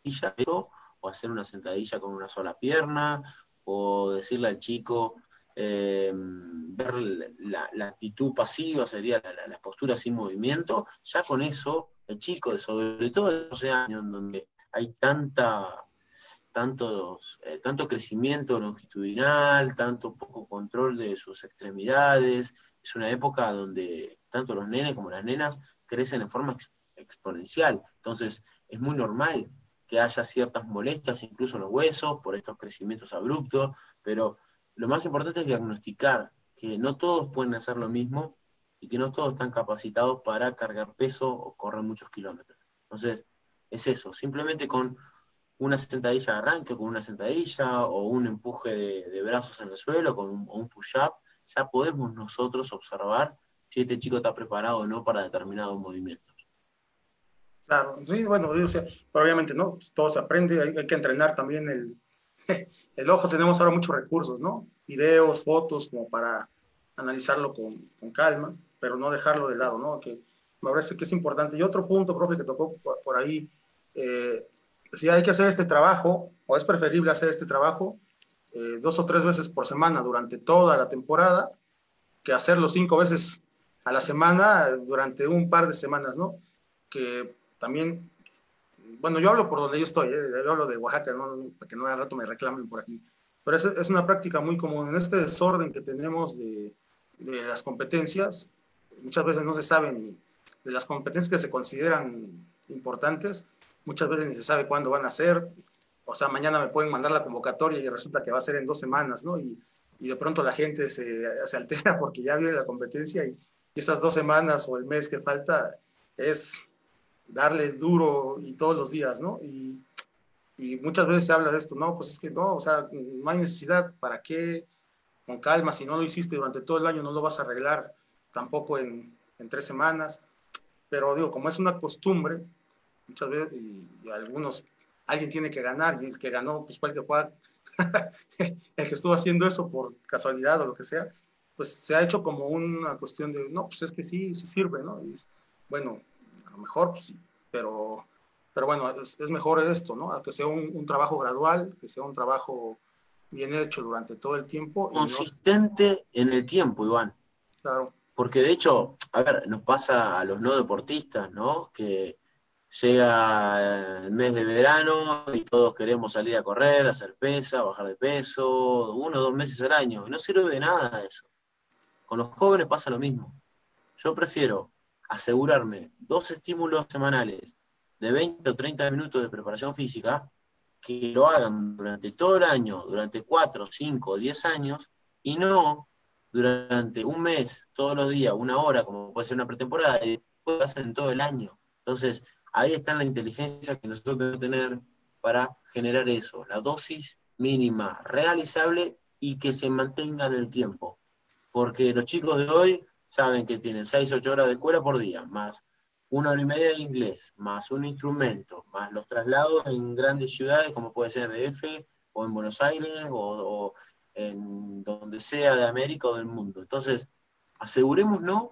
o hacer una sentadilla con una sola pierna, o decirle al chico, eh, ver la, la actitud pasiva, sería la, la, la postura sin movimiento, ya con eso, el chico, sobre todo de doce años, en donde hay tanta, tantos, eh, tanto crecimiento longitudinal, tanto poco control de sus extremidades, es una época donde tanto los nenes como las nenas crecen en forma ex, exponencial, entonces es muy normal que haya ciertas molestias, incluso en los huesos, por estos crecimientos abruptos, pero lo más importante es diagnosticar que no todos pueden hacer lo mismo y que no todos están capacitados para cargar peso o correr muchos kilómetros. Entonces, es eso, simplemente con una sentadilla de arranque, con una sentadilla o un empuje de, de brazos en el suelo, con un, un push-up, ya podemos nosotros observar si este chico está preparado o no para determinados movimientos. Claro, sí, bueno, o sea, pero obviamente no, todo se aprende, hay, hay que entrenar también el, el ojo, tenemos ahora muchos recursos, ¿no? Videos, fotos, como para analizarlo con, con calma, pero no dejarlo de lado, ¿no? Que me parece que es importante. Y otro punto, profe, que tocó por, por ahí, eh, si hay que hacer este trabajo, o es preferible hacer este trabajo eh, dos o tres veces por semana durante toda la temporada, que hacerlo cinco veces a la semana durante un par de semanas, ¿no? Que también, bueno, yo hablo por donde yo estoy, ¿eh? Yo hablo de Oaxaca, ¿no? Para que no al rato me reclamen por aquí. Pero es, es una práctica muy común. En este desorden que tenemos de, de las competencias, muchas veces no se sabe ni de las competencias que se consideran importantes, muchas veces ni se sabe cuándo van a ser. O sea, mañana me pueden mandar la convocatoria y resulta que va a ser en dos semanas, ¿no? Y, y de pronto la gente se, se altera porque ya viene la competencia y, y esas dos semanas o el mes que falta es darle duro y todos los días, ¿no? Y, y muchas veces se habla de esto, no, pues es que no, o sea, no hay necesidad, ¿para qué? Con calma, si no lo hiciste durante todo el año no lo vas a arreglar tampoco en, en tres semanas, pero digo, como es una costumbre, muchas veces, y, y algunos, alguien tiene que ganar, y el que ganó, pues fue el que fue, el que estuvo haciendo eso por casualidad o lo que sea, pues se ha hecho como una cuestión de, no, pues es que sí, sí sirve, ¿no? Y es, bueno, a lo mejor, pues sí, pero, pero bueno, es, es mejor esto, ¿no? A que sea un, un trabajo gradual, que sea un trabajo bien hecho durante todo el tiempo y no, Consistente en el tiempo, Iván. claro, Porque de hecho, a ver, nos pasa a los no deportistas, ¿no? Que llega el mes de verano y todos queremos salir a correr, hacer pesa, bajar de peso, uno o dos meses al año. Y no sirve de nada eso. Con los jóvenes pasa lo mismo. Yo prefiero asegurarme dos estímulos semanales de veinte o treinta minutos de preparación física que lo hagan durante todo el año, durante cuatro, cinco o diez años, y no durante un mes, todos los días, una hora, como puede ser una pretemporada, y después lo hacen todo el año. Entonces, ahí está la inteligencia que nosotros debemos tener para generar eso, la dosis mínima, realizable y que se mantenga en el tiempo. Porque los chicos de hoy saben que tienen seis, ocho horas de escuela por día, más una hora y media de inglés, más un instrumento, más los traslados en grandes ciudades como puede ser D F o en Buenos Aires o, o en donde sea de América o del mundo. Entonces, asegurémonos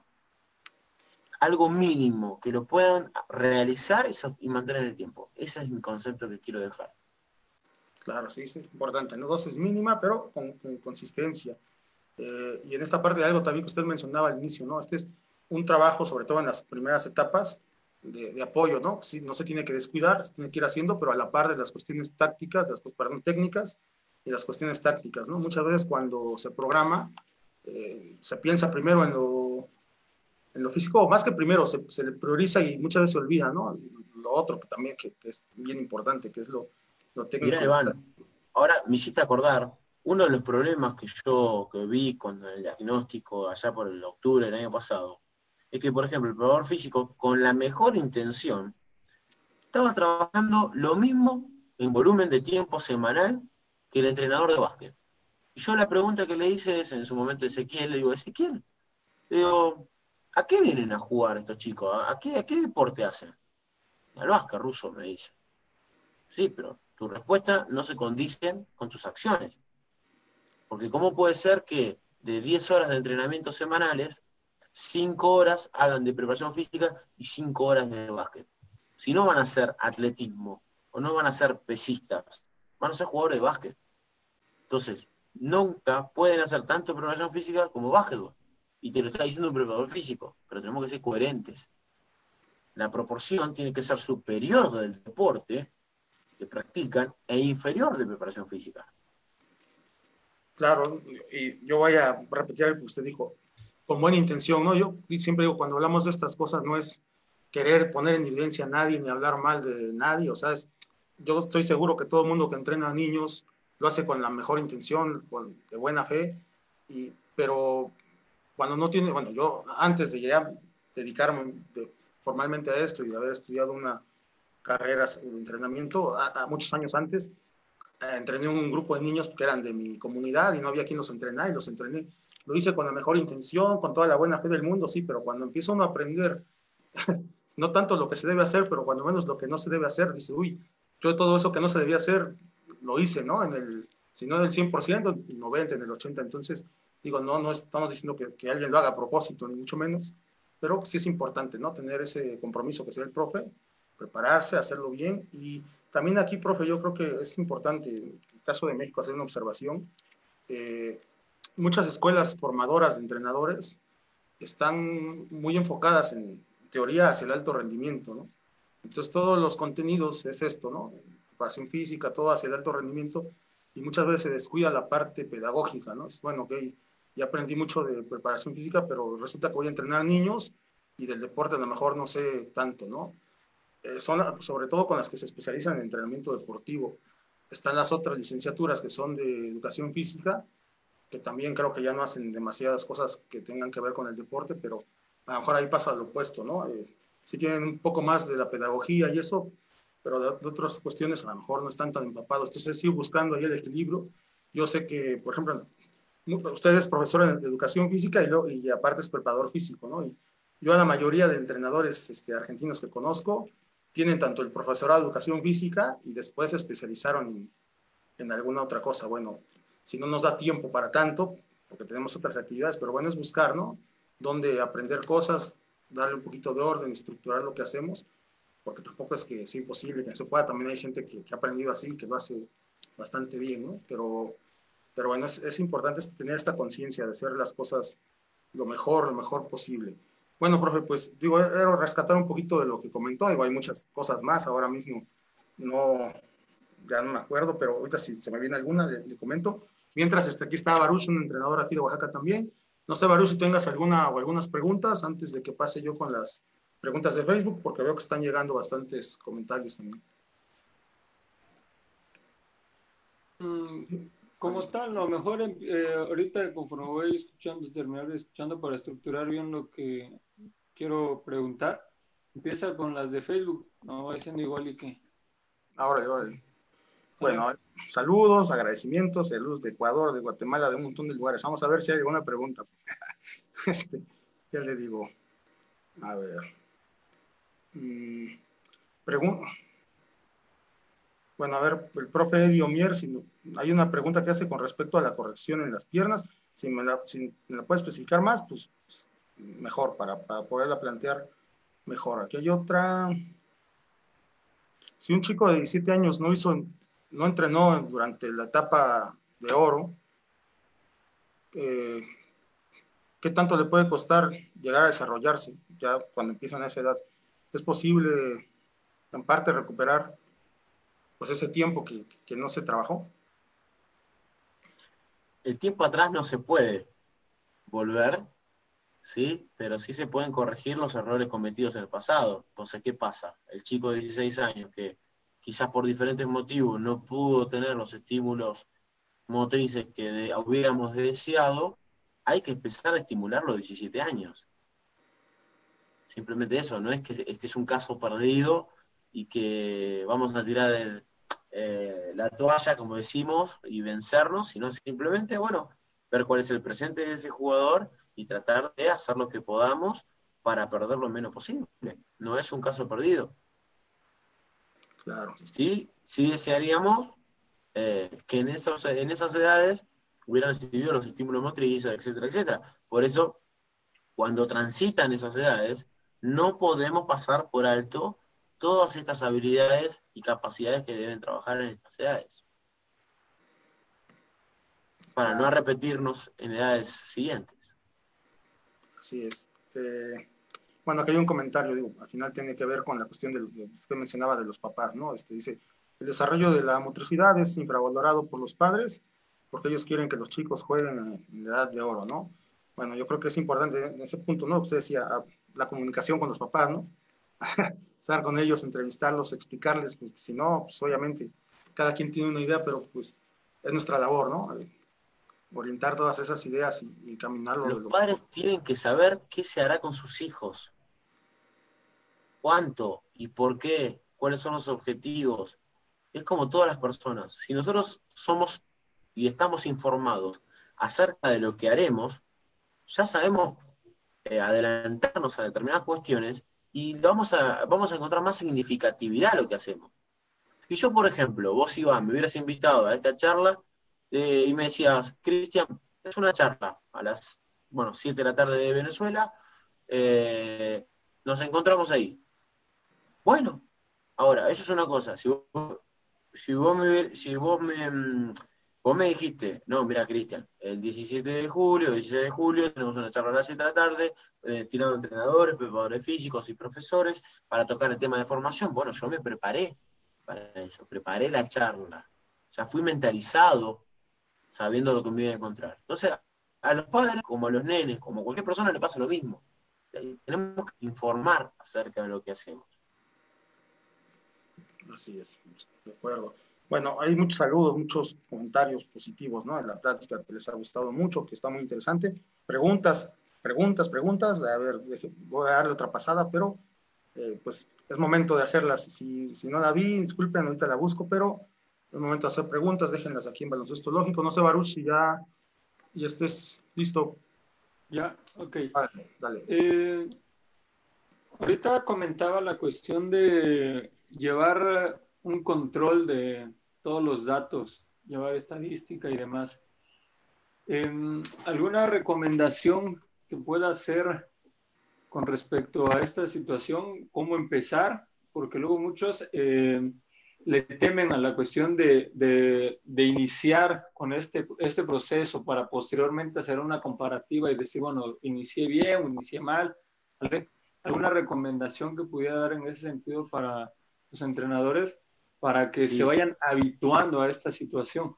algo mínimo que lo puedan realizar y mantener en el tiempo. Ese es mi concepto que quiero dejar. claro, sí, sí, importante, ¿no? Dosis mínima, pero con, con consistencia. Eh, y en esta parte de algo también que usted mencionaba al inicio, ¿no? Este es un trabajo, sobre todo en las primeras etapas, de, de apoyo, ¿no? Sí, no se tiene que descuidar, se tiene que ir haciendo, pero a la par de las cuestiones tácticas, de las, perdón, técnicas y las cuestiones tácticas, ¿no? Muchas veces cuando se programa, eh, se piensa primero en lo, en lo físico, o más que primero, se, se le prioriza y muchas veces se olvida, ¿no? Lo otro que también que, que es bien importante, que es lo, lo Mirá, técnico. Lo Iván, ahora me hiciste acordar, uno de los problemas que yo que vi con el diagnóstico allá por el octubre del año pasado, es que, por ejemplo, el preparador físico, con la mejor intención, estaba trabajando lo mismo en volumen de tiempo semanal que el entrenador de básquet. Y yo la pregunta que le hice es, en su momento, Ezequiel, le digo, Ezequiel, le digo, ¿a qué vienen a jugar estos chicos? ¿A qué, a qué deporte hacen? Al básquet ruso, me dice. Sí, pero tu respuesta no se condice con tus acciones. Porque ¿cómo puede ser que de diez horas de entrenamiento semanales, cinco horas hagan de preparación física y cinco horas de básquet? Si no van a ser atletismo o no van a ser pesistas, van a ser jugadores de básquet. Entonces, nunca pueden hacer tanto preparación física como básquetbol. Y te lo está diciendo un preparador físico, pero tenemos que ser coherentes. La proporción tiene que ser superior del deporte que practican e inferior de preparación física. Claro, y yo voy a repetir algo que usted dijo, con buena intención, ¿no? Yo siempre digo, cuando hablamos de estas cosas, no es querer poner en evidencia a nadie ni hablar mal de nadie, o sea, es, yo estoy seguro que todo el mundo que entrena a niños lo hace con la mejor intención, con, de buena fe, y, pero cuando no tiene, bueno, yo antes de ya dedicarme de, formalmente a esto y de haber estudiado una carrera de entrenamiento, a, a muchos años antes, entrené un grupo de niños que eran de mi comunidad y no había quien los entrenara y los entrené. Lo hice con la mejor intención, con toda la buena fe del mundo, sí, pero cuando empieza uno a aprender, no tanto lo que se debe hacer, pero cuando menos lo que no se debe hacer, dice, uy, yo todo eso que no se debía hacer, lo hice, ¿no? En el, si no en el cien por ciento, en el noventa por ciento, en el ochenta por ciento. Entonces, digo, no, no estamos diciendo que, que alguien lo haga a propósito, ni mucho menos, pero sí es importante, ¿no? Tener ese compromiso que sea el profe, prepararse, hacerlo bien. Y también aquí, profe, yo creo que es importante, en el caso de México, hacer una observación. Eh, muchas escuelas formadoras de entrenadores están muy enfocadas en teoría hacia el alto rendimiento, ¿no? Entonces todos los contenidos es esto, ¿no? Preparación física, todo hacia el alto rendimiento, y muchas veces se descuida la parte pedagógica, ¿no? Es bueno, ok, ya aprendí mucho de preparación física, pero resulta que voy a entrenar niños y del deporte a lo mejor no sé tanto, ¿no? Eh, son sobre todo con las que se especializan en entrenamiento deportivo. Están las otras licenciaturas que son de educación física, que también creo que ya no hacen demasiadas cosas que tengan que ver con el deporte, pero a lo mejor ahí pasa lo opuesto, ¿no? Eh, sí tienen un poco más de la pedagogía y eso, pero de, de otras cuestiones a lo mejor no están tan empapados. Entonces, sí, buscando ahí el equilibrio. Yo sé que, por ejemplo, usted es profesor de educación física y, lo, y aparte es preparador físico, ¿no? Y yo a la mayoría de entrenadores este, argentinos que conozco tienen tanto el profesorado de educación física y después se especializaron en, en alguna otra cosa. Bueno, si no nos da tiempo para tanto, porque tenemos otras actividades, pero bueno, es buscar, ¿no? Dónde aprender cosas, darle un poquito de orden, estructurar lo que hacemos, porque tampoco es que sea imposible que no se pueda. También hay gente que, que ha aprendido así, que lo hace bastante bien, ¿no? Pero, pero bueno, es, es importante tener esta conciencia de hacer las cosas lo mejor, lo mejor posible. Bueno, profe, pues digo, era rescatar un poquito de lo que comentó. Digo, hay muchas cosas más ahora mismo, no, ya no me acuerdo, pero ahorita si se me viene alguna, le, le comento. Mientras este, aquí está Baruch, un entrenador aquí de Oaxaca también. No sé, Baruch, si tengas alguna o algunas preguntas antes de que pase yo con las preguntas de Facebook, porque veo que están llegando bastantes comentarios también. Mm, como tal, lo mejor eh, ahorita conforme voy escuchando, terminar de escuchando para estructurar bien lo que quiero preguntar, empieza con las de Facebook, no va diciendo igual y que... Ahora, ahora. Bueno, saludos, agradecimientos, saludos de Ecuador, de Guatemala, de un montón de lugares. Vamos a ver si hay alguna pregunta. Este, ya le digo. A ver. Mm, pregunta. Bueno, a ver, el profe Eddie Omier, si no, hay una pregunta que hace con respecto a la corrección en las piernas. Si me la, si me la puede especificar más, pues, pues mejor, para, para poderla plantear mejor. Aquí hay otra. Si un chico de diecisiete años no hizo, no entrenó durante la etapa de oro, eh, ¿qué tanto le puede costar llegar a desarrollarse ya cuando empiezan a esa edad? ¿Es posible en parte recuperar pues ese tiempo que, que no se trabajó? El tiempo atrás no se puede volver, ¿sí? Pero sí se pueden corregir los errores cometidos en el pasado. Entonces, ¿qué pasa? El chico de dieciséis años que quizás por diferentes motivos no pudo tener los estímulos motrices que de, hubiéramos deseado, hay que empezar a estimular los diecisiete años. Simplemente eso, no es que este es un caso perdido y que vamos a tirar el, eh, la toalla, como decimos, y vencernos, sino simplemente, bueno, ver cuál es el presente de ese jugador y tratar de hacer lo que podamos para perder lo menos posible. No es un caso perdido. Claro. Sí, sí desearíamos eh, que en, esos, en esas edades hubieran recibido los estímulos motrices, etcétera, etcétera. Por eso, cuando transitan esas edades, no podemos pasar por alto todas estas habilidades y capacidades que deben trabajar en estas edades, para Claro. no repetirnos en edades siguientes. Así es. Eh, bueno, aquí hay un comentario, digo, al final tiene que ver con la cuestión de lo que usted mencionaba de los papás, ¿no? Este, dice, el desarrollo de la motricidad es infravalorado por los padres porque ellos quieren que los chicos jueguen en, en la edad de oro, ¿no? Bueno, yo creo que es importante en ese punto, ¿no? Usted decía, la comunicación con los papás, ¿no? Estar con ellos, entrevistarlos, explicarles, porque si no, pues obviamente cada quien tiene una idea, pero pues es nuestra labor, ¿no? Orientar todas esas ideas y, y caminarlo. Los de lo padres mejor. Tienen que saber qué se hará con sus hijos, cuánto y por qué, cuáles son los objetivos. Es como todas las personas. Si nosotros somos y estamos informados acerca de lo que haremos, ya sabemos eh, adelantarnos a determinadas cuestiones y vamos a, vamos a encontrar más significatividad a lo que hacemos. Si yo, por ejemplo, vos, Iván, me hubieras invitado a esta charla eh, y me decías, Cristian, es una charla a las bueno, siete de la tarde de Venezuela, eh, nos encontramos ahí. Bueno, ahora, eso es una cosa. Si vos, si vos, me, si vos, me, vos me dijiste, no, mira, Cristian, el diecisiete de julio, el dieciséis de julio, tenemos una charla a las siete de la tarde, eh, tirando entrenadores, preparadores físicos y profesores, para tocar el tema de formación. Bueno, yo me preparé para eso, preparé la charla. O sea, fui mentalizado, sabiendo lo que me iba a encontrar. Entonces, a los padres, como a los nenes, como a cualquier persona, le pasa lo mismo. Tenemos que informar acerca de lo que hacemos. Así es, de acuerdo. Bueno, hay muchos saludos, muchos comentarios positivos, ¿no? En la plática que les ha gustado mucho, que está muy interesante. Preguntas, preguntas, preguntas. A ver, deje, voy a darle otra pasada, pero eh, pues es momento de hacerlas. Si, si no la vi, disculpen, ahorita la busco, pero es momento de hacer preguntas. Déjenlas aquí en Baloncesto Lógico. No sé, Baruch, si ya, ya estés listo. Ya, ok. Dale, dale. Eh, ahorita comentaba la cuestión de llevar un control de todos los datos, llevar estadística y demás. Eh, ¿Alguna recomendación que pueda hacer con respecto a esta situación? ¿Cómo empezar? Porque luego muchos eh, le temen a la cuestión de, de, de iniciar con este, este proceso para posteriormente hacer una comparativa y decir, bueno, inicié bien o inicié mal. ¿Alguna recomendación que pudiera dar en ese sentido para los entrenadores para que Sí. se vayan habituando a esta situación?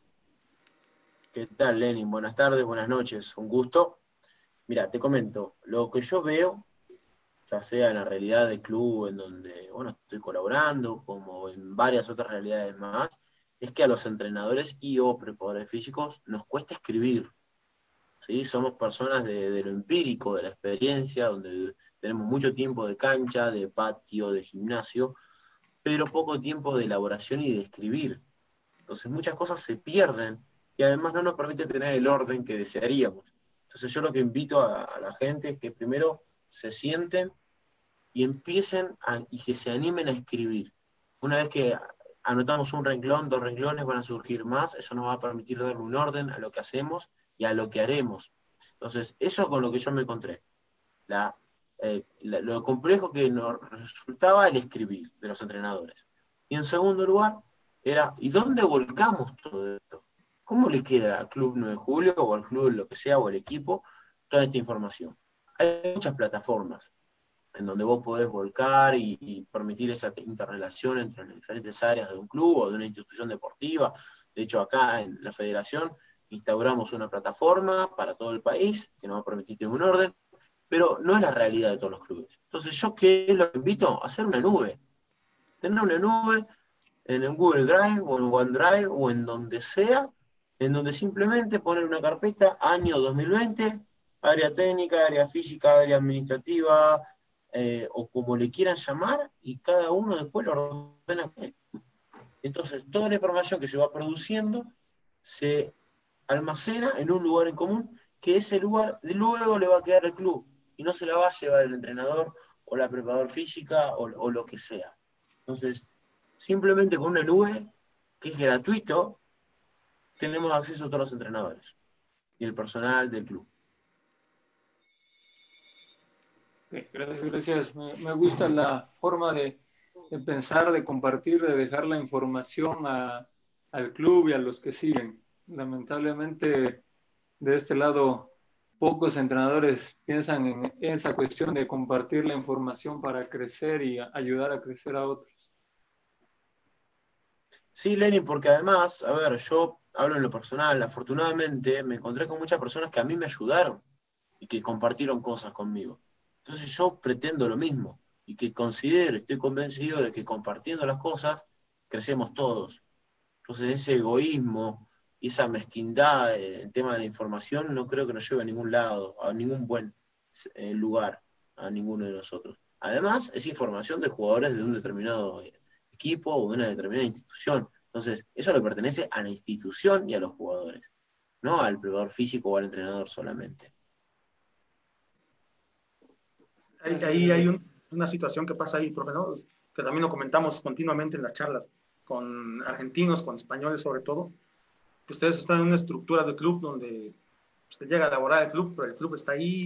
¿Qué tal, Lenin? Buenas tardes, buenas noches, un gusto. Mira, te comento, lo que yo veo, ya sea en la realidad del club en donde, bueno, estoy colaborando, como en varias otras realidades más, es que a los entrenadores y o preparadores físicos nos cuesta escribir, ¿sí? Somos personas de, de lo empírico, de la experiencia, donde tenemos mucho tiempo de cancha, de patio, de gimnasio, pero poco tiempo de elaboración y de escribir. Entonces muchas cosas se pierden y además no nos permite tener el orden que desearíamos. Entonces yo lo que invito a, a la gente es que primero se sienten y empiecen a, y que se animen a escribir. Una vez que anotamos un renglón, dos renglones, van a surgir más, eso nos va a permitir darle un orden a lo que hacemos y a lo que haremos. Entonces, eso es con lo que yo me encontré. La, eh, la, lo complejo que nos resultaba el escribir de los entrenadores. Y en segundo lugar, era, ¿y dónde volcamos todo esto? ¿Cómo le queda al Club nueve de Julio o al club, lo que sea, o al equipo, toda esta información? Hay muchas plataformas en donde vos podés volcar y, y permitir esa interrelación entre las diferentes áreas de un club o de una institución deportiva. De hecho, acá en la federación instauramos una plataforma para todo el país que nos va a permitir tener un orden, pero no es la realidad de todos los clubes. Entonces, ¿yo qué es lo que invito? A hacer una nube. Tener una nube en un Google Drive o en OneDrive o en donde sea, en donde simplemente poner una carpeta año dos mil veinte, área técnica, área física, área administrativa, eh, o como le quieran llamar, y cada uno después lo ordena. Entonces, toda la información que se va produciendo se almacena en un lugar en común, que ese lugar luego le va a quedar al club, y no se la va a llevar el entrenador o la preparador física o, o lo que sea. Entonces, simplemente con una nube, que es gratuito, tenemos acceso a todos los entrenadores y el personal del club. Gracias, gracias. Me, me gusta la forma de, de pensar, de compartir, de dejar la información a, al club y a los que siguen. Lamentablemente, de este lado, pocos entrenadores piensan en esa cuestión de compartir la información para crecer y ayudar a crecer a otros. Sí, Lenin, porque además, a ver, yo hablo en lo personal, afortunadamente me encontré con muchas personas que a mí me ayudaron y que compartieron cosas conmigo. Entonces yo pretendo lo mismo y que considero, estoy convencido de que compartiendo las cosas crecemos todos. Entonces ese egoísmo y esa mezquindad en el tema de la información no creo que nos lleve a ningún lado, a ningún buen eh, lugar, a ninguno de nosotros. Además, es información de jugadores de un determinado equipo o de una determinada institución. Entonces, eso le pertenece a la institución y a los jugadores, no al preparador físico o al entrenador solamente. Ahí, ahí hay un, una situación que pasa ahí, profe, ¿no? Que también lo comentamos continuamente en las charlas con argentinos, con españoles sobre todo, que ustedes están en una estructura de club donde usted llega a elaborar el club, pero el club está ahí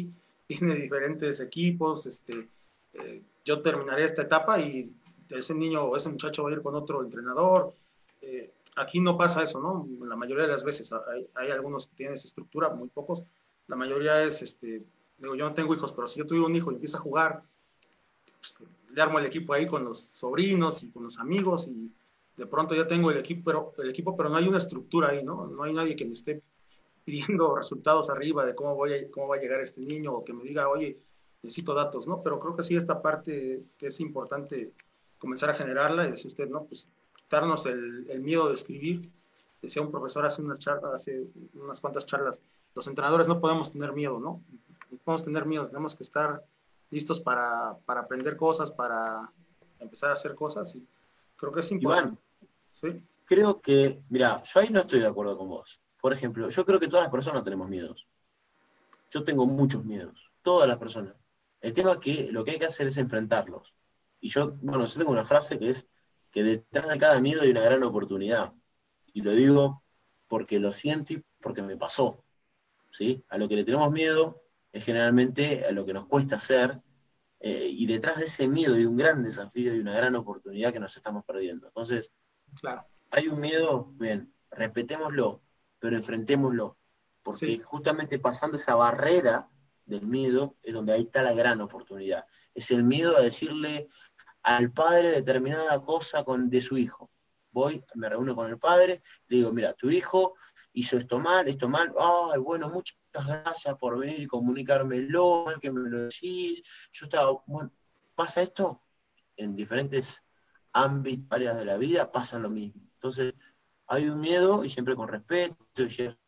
tiene diferentes equipos, este, eh, yo terminaré esta etapa y ese niño o ese muchacho va a ir con otro entrenador. Eh, aquí no pasa eso, ¿no? La mayoría de las veces hay, hay algunos que tienen esa estructura, muy pocos. La mayoría es, este, digo, yo no tengo hijos, pero si yo tuviera un hijo y empieza a jugar, pues, le armo el equipo ahí con los sobrinos y con los amigos y de pronto ya tengo el equipo, pero, el equipo, pero no hay una estructura ahí, ¿no? No hay nadie que me esté pidiendo resultados arriba de cómo, voy a, cómo va a llegar este niño o que me diga, oye, necesito datos, ¿no? Pero creo que sí esta parte que es importante comenzar a generarla y decir usted, ¿no? Pues quitarnos el, el miedo de escribir. Decía un profesor hace unas, charlas, hace unas cuantas charlas, los entrenadores no podemos tener miedo, ¿no? No podemos tener miedo, tenemos que estar listos para, para aprender cosas, para empezar a hacer cosas y creo que es importante. Iván, ¿sí? Creo que, mira, yo ahí no estoy de acuerdo con vos. Por ejemplo, yo creo que todas las personas tenemos miedos. Yo tengo muchos miedos, todas las personas. El tema es que lo que hay que hacer es enfrentarlos. Y yo, bueno, yo tengo una frase que es que detrás de cada miedo hay una gran oportunidad. Y lo digo porque lo siento y porque me pasó. ¿Sí? A lo que le tenemos miedo es generalmente a lo que nos cuesta hacer, eh, y detrás de ese miedo hay un gran desafío y una gran oportunidad que nos estamos perdiendo. Entonces, claro. hay un miedo, bien, respetémoslo, pero enfrentémoslo, porque Sí. justamente pasando esa barrera del miedo es donde ahí está la gran oportunidad. Es el miedo a decirle al padre determinada cosa con, de su hijo. Voy, me reúno con el padre, le digo, mira, tu hijo hizo esto mal, esto mal, ay, bueno, muchas gracias por venir y comunicármelo, que me lo decís, yo estaba, bueno, pasa esto en diferentes ámbitos, áreas de la vida, pasa lo mismo. Entonces, hay un miedo, y siempre con respeto, y cierta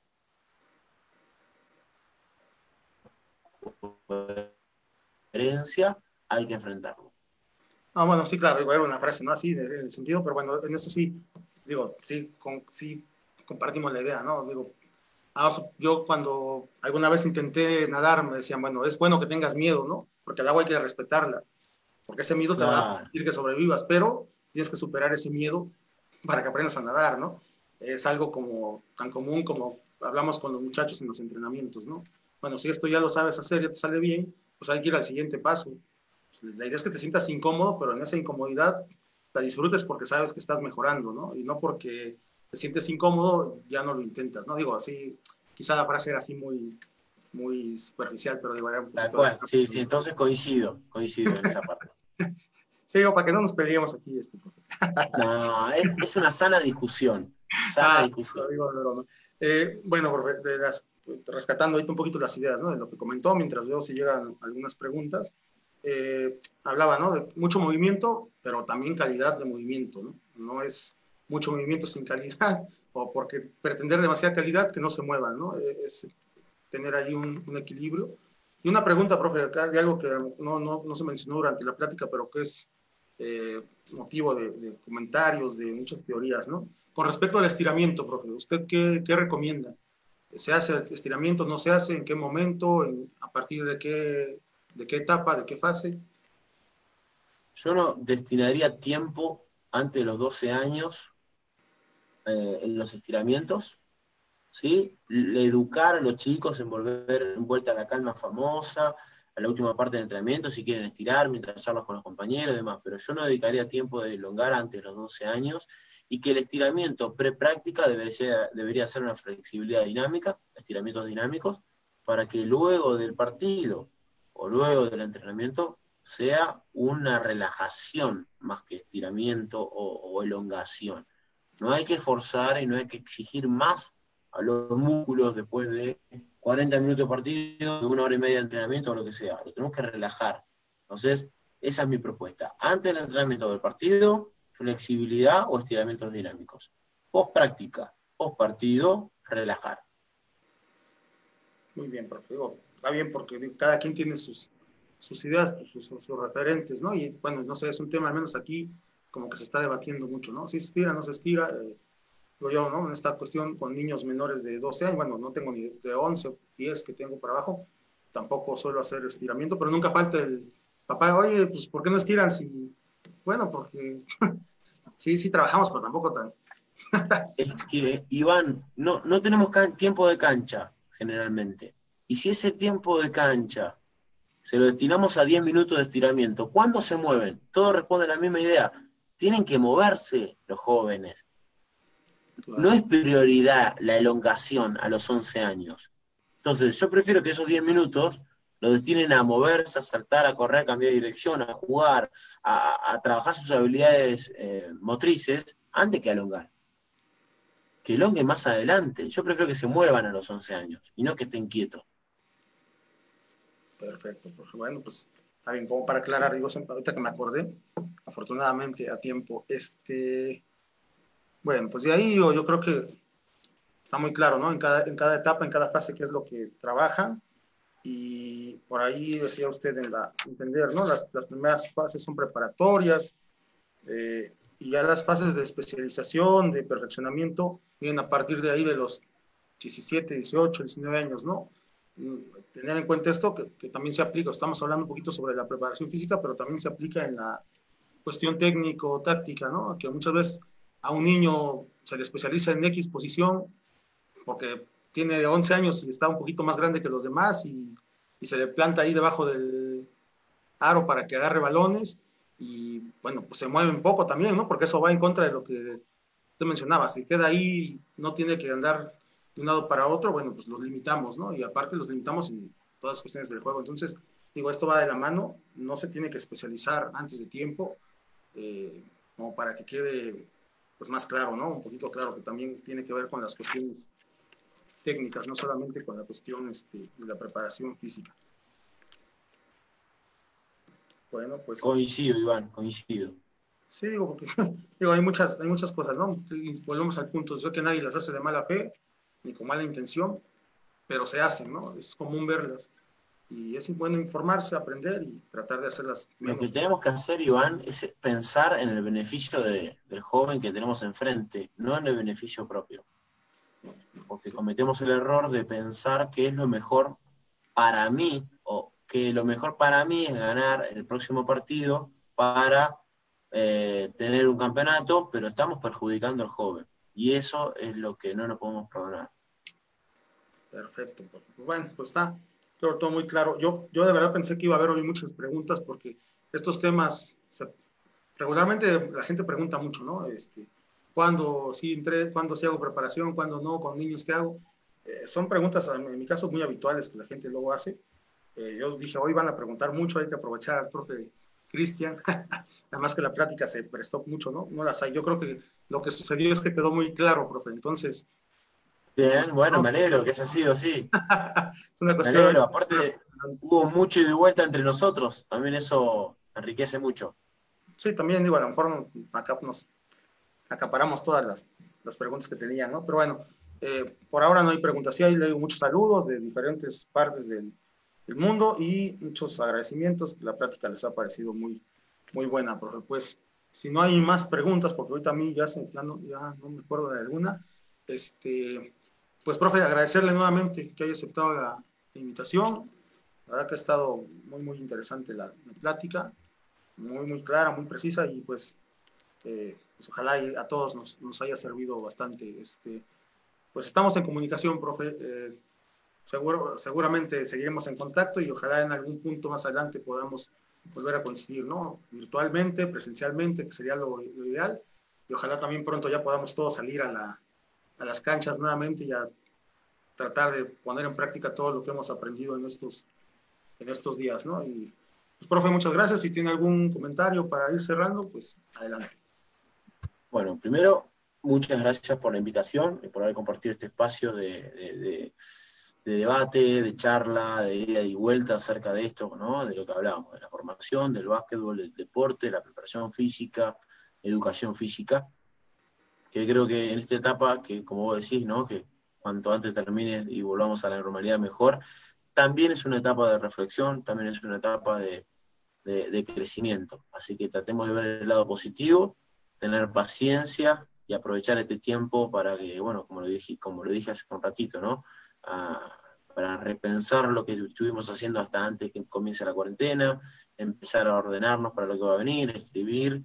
coherencia, hay que enfrentarlo. Ah, bueno, sí, claro, igual era una frase, ¿no? Así, en el sentido, pero bueno, en eso sí, digo, sí, con, sí compartimos la idea, ¿no? Digo, yo cuando alguna vez intenté nadar, me decían, bueno, es bueno que tengas miedo, ¿no? Porque el agua hay que respetarla, porque ese miedo Claro. te va a permitir que sobrevivas, pero tienes que superar ese miedo para que aprendas a nadar, ¿no? Es algo como tan común como hablamos con los muchachos en los entrenamientos, ¿no? Bueno, si esto ya lo sabes hacer, ya te sale bien, pues hay que ir al siguiente paso. Pues la idea es que te sientas incómodo, pero en esa incomodidad la disfrutes porque sabes que estás mejorando, ¿no? Y no porque te sientes incómodo, ya no lo intentas, ¿no? Digo, así, quizá la frase era así muy, muy superficial, pero digo, era un poquito... Tal cual, de... sí, sí, entonces coincido, coincido en esa parte. Sí, digo, para que no nos peleemos aquí. Este, no, es, es una sana discusión, sana ah, discusión. Digo, de broma. Eh, bueno, de las, rescatando ahorita un poquito las ideas, ¿no? De lo que comentó, mientras veo si llegan algunas preguntas. Eh, hablaba, ¿no? De mucho movimiento, pero también calidad de movimiento, ¿no? No es mucho movimiento sin calidad, o porque pretender demasiada calidad que no se muevan, ¿no? Es tener ahí un, un equilibrio. Y una pregunta, profe, acá de algo que no, no, no se mencionó durante la plática, pero que es eh, motivo de, de comentarios, de muchas teorías, ¿no? Con respecto al estiramiento, profe, ¿usted qué, qué recomienda? ¿Se hace el estiramiento? ¿No se hace? ¿En qué momento? ¿En, ¿A partir de qué, de qué etapa? ¿De qué fase? Yo no destinaría tiempo antes de los doce años eh, en los estiramientos, ¿sí? Educar a los chicos en volver en vuelta a la calma famosa, a la última parte del entrenamiento, si quieren estirar, mientras charlas con los compañeros y demás, pero yo no dedicaría tiempo de elongar antes de los doce años, y que el estiramiento pre-práctica debería, debería ser una flexibilidad dinámica, estiramientos dinámicos, para que luego del partido o luego del entrenamiento sea una relajación más que estiramiento o, o elongación. No hay que forzar y no hay que exigir más a los músculos después de cuarenta minutos de partido, de una hora y media de entrenamiento o lo que sea. Lo tenemos que relajar. Entonces, esa es mi propuesta. Antes del entrenamiento del partido, flexibilidad o estiramientos dinámicos. Post práctica, post partido, relajar. Muy bien, profe. Está bien porque cada quien tiene sus, sus ideas, sus, sus, sus referentes, ¿no? Y bueno, no sé, es un tema, al menos aquí, como que se está debatiendo mucho, ¿no? Si se estira, no se estira. Eh, yo, ¿no? En esta cuestión con niños menores de doce años, bueno, no tengo ni de once, diez que tengo para abajo, tampoco suelo hacer estiramiento, pero nunca falta el papá, oye, pues, ¿por qué no estiran? Si, bueno, porque sí, sí trabajamos, pero tampoco tan. Es que, Iván, no, no tenemos tiempo de cancha, generalmente. Y si ese tiempo de cancha se lo destinamos a diez minutos de estiramiento. ¿Cuándo se mueven? Todos responden a la misma idea. Tienen que moverse los jóvenes. Claro. No es prioridad la elongación a los once años. Entonces, yo prefiero que esos diez minutos lo destinen a moverse, a saltar, a correr, a cambiar de dirección, a jugar, a, a trabajar sus habilidades eh, motrices, antes que a elongar. Que elonguen más adelante. Yo prefiero que se muevan a los once años, y no que estén quietos. Perfecto, profe. Bueno, pues, a ver, como para aclarar, digo, ahorita que me acordé, afortunadamente a tiempo, este, bueno, pues de ahí yo, yo creo que está muy claro, ¿no? En cada, en cada etapa, en cada fase, qué es lo que trabajan, y por ahí decía usted en la, entender, ¿no? Las, las primeras fases son preparatorias, eh, y ya las fases de especialización, de perfeccionamiento, vienen a partir de ahí de los diecisiete, dieciocho, diecinueve años, ¿no? Tener en cuenta esto, que, que también se aplica, estamos hablando un poquito sobre la preparación física, pero también se aplica en la cuestión técnico-táctica, ¿no? Que muchas veces a un niño se le especializa en X posición porque tiene once años y está un poquito más grande que los demás y, y se le planta ahí debajo del aro para que agarre balones y, bueno, pues se mueve un poco también, ¿no? Porque eso va en contra de lo que usted mencionaba, si queda ahí, no tiene que andar de un lado para otro, bueno, pues los limitamos, ¿no? Y aparte los limitamos en todas las cuestiones del juego. Entonces, digo, esto va de la mano, no se tiene que especializar antes de tiempo, eh, como para que quede, pues, más claro, ¿no? Un poquito claro, que también tiene que ver con las cuestiones técnicas, no solamente con la cuestión este, de la preparación física. Bueno, pues... Coincido, Iván, coincido. Sí, digo, porque digo, hay, muchas, hay muchas cosas, ¿no? Y volvemos al punto, yo que nadie las hace de mala fe, ni con mala intención, pero se hacen, ¿no? Es común verlas. Y es bueno informarse, aprender y tratar de hacerlas menos. Lo que tenemos que hacer, Iván, es pensar en el beneficio de, del joven que tenemos enfrente, no en el beneficio propio. Porque cometemos el error de pensar que es lo mejor para mí, o que lo mejor para mí es ganar el próximo partido para eh, tener un campeonato, pero estamos perjudicando al joven. Y eso es lo que no nos podemos perdonar. Perfecto. Bueno, pues está todo, todo muy claro. Yo, yo de verdad pensé que iba a haber hoy muchas preguntas porque estos temas, o sea, regularmente la gente pregunta mucho, ¿no? Este, ¿Cuándo sí entré? ¿Cuándo sí hago preparación? ¿Cuándo no? ¿Con niños qué hago? Eh, son preguntas, en mi caso, muy habituales que la gente luego hace. Eh, yo dije, hoy van a preguntar mucho, hay que aprovechar al profe Cristian. Además que la plática se prestó mucho, ¿no? No las hay. Yo creo que lo que sucedió es que quedó muy claro, profe. Entonces... Bien, bueno, me alegro que haya sido así. Es una me cuestión... alegro, aparte hubo mucho y de vuelta entre nosotros, también eso enriquece mucho. Sí, también digo, a lo mejor nos, acá nos acaparamos todas las, las preguntas que tenían, ¿no? Pero bueno, eh, por ahora no hay preguntas. Sí, hay leo muchos saludos de diferentes partes del, del mundo y muchos agradecimientos. La plática les ha parecido muy, muy buena, profe. Pues, si no hay más preguntas, porque ahorita a mí ya, se, ya, no, ya no me acuerdo de alguna, este, pues, profe, agradecerle nuevamente que haya aceptado la, la invitación. La verdad que ha estado muy, muy interesante la, la plática, muy, muy clara, muy precisa y pues, eh, pues ojalá a todos nos, nos haya servido bastante. Este, pues estamos en comunicación, profe. Eh, seguro, seguramente seguiremos en contacto y ojalá en algún punto más adelante podamos volver a coincidir, ¿no? Virtualmente, presencialmente, que sería lo, lo ideal. Y ojalá también pronto ya podamos todos salir a, la, a las canchas nuevamente y a tratar de poner en práctica todo lo que hemos aprendido en estos, en estos días, ¿no? Y, pues, profe, muchas gracias. Si tiene algún comentario para ir cerrando, pues adelante. Bueno, primero, muchas gracias por la invitación y por haber compartido este espacio de, de, de, de debate, de charla, de ida y vuelta acerca de esto, ¿no? De lo que hablábamos, de la formación, del básquetbol, del deporte, la preparación física, educación física, que creo que en esta etapa, que como vos decís, ¿no? Que cuanto antes termine y volvamos a la normalidad mejor, también es una etapa de reflexión, también es una etapa de, de, de crecimiento. Así que tratemos de ver el lado positivo, tener paciencia y aprovechar este tiempo para que, bueno, como lo dije, como lo dije hace un ratito, ¿no? Ah, para repensar lo que estuvimos haciendo hasta antes que comience la cuarentena, empezar a ordenarnos para lo que va a venir, escribir,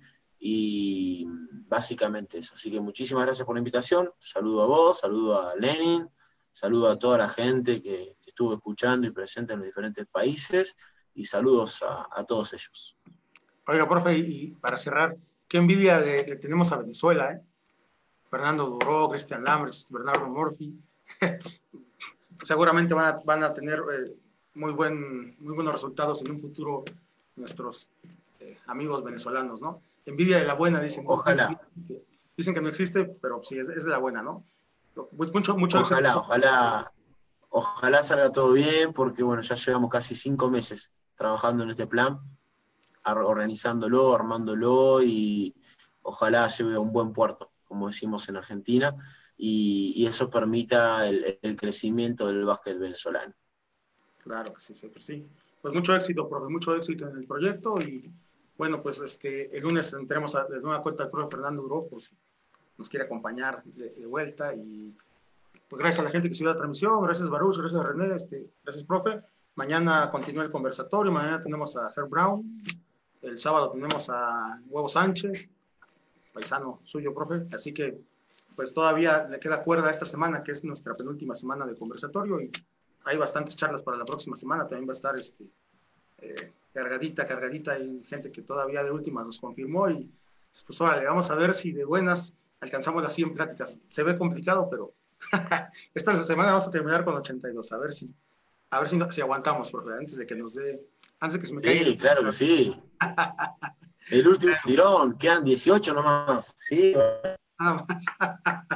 y básicamente eso. Así que muchísimas gracias por la invitación, saludo a vos, saludo a Lenin, saludo a toda la gente que, que estuvo escuchando y presente en los diferentes países, y saludos a, a todos ellos. Oiga, profe, y para cerrar, qué envidia le, le tenemos a Venezuela, ¿eh? Fernando Duró, Cristian Lambres, Bernardo Murphy. Seguramente van a, van a tener eh, muy, buen, muy buenos resultados en un futuro nuestros eh, amigos venezolanos, ¿no? Envidia de la buena, dicen. Ojalá. Dicen que no existe, pero sí, es, es de la buena, ¿no? Pues mucho, mucho Ojalá, éxito. ojalá, ojalá salga todo bien, porque bueno, ya llevamos casi cinco meses trabajando en este plan, organizándolo, armándolo, y ojalá lleve a un buen puerto, como decimos en Argentina, y, y eso permita el, el crecimiento del básquet venezolano. Claro que sí, sí, que sí. Pues mucho éxito, profe, mucho éxito en el proyecto, y bueno, pues este, el lunes entremos a, de nueva cuenta al profe Fernando Duró, pues nos quiere acompañar de, de vuelta, y pues gracias a la gente que siguió la transmisión, gracias Baruch, gracias a René, este, gracias profe. Mañana continúa el conversatorio, mañana tenemos a Herb Brown, el sábado tenemos a Huevo Sánchez, paisano suyo, profe, así que pues todavía le queda cuerda esta semana, que es nuestra penúltima semana de conversatorio, y hay bastantes charlas para la próxima semana, también va a estar este, eh, cargadita, cargadita, hay gente que todavía de última nos confirmó, y pues órale, vamos a ver si de buenas alcanzamos las cien pláticas. Se ve complicado, pero esta semana vamos a terminar con ochenta y dos, a ver si, a ver si, si aguantamos, profe, antes de que nos dé, antes de que se me caiga. Sí, claro que sí. El último tirón, quedan dieciocho nomás. Sí. Nada más.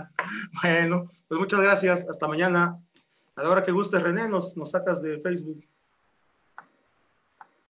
Bueno, pues muchas gracias, hasta mañana. A la hora que guste, René, nos, nos sacas de Facebook.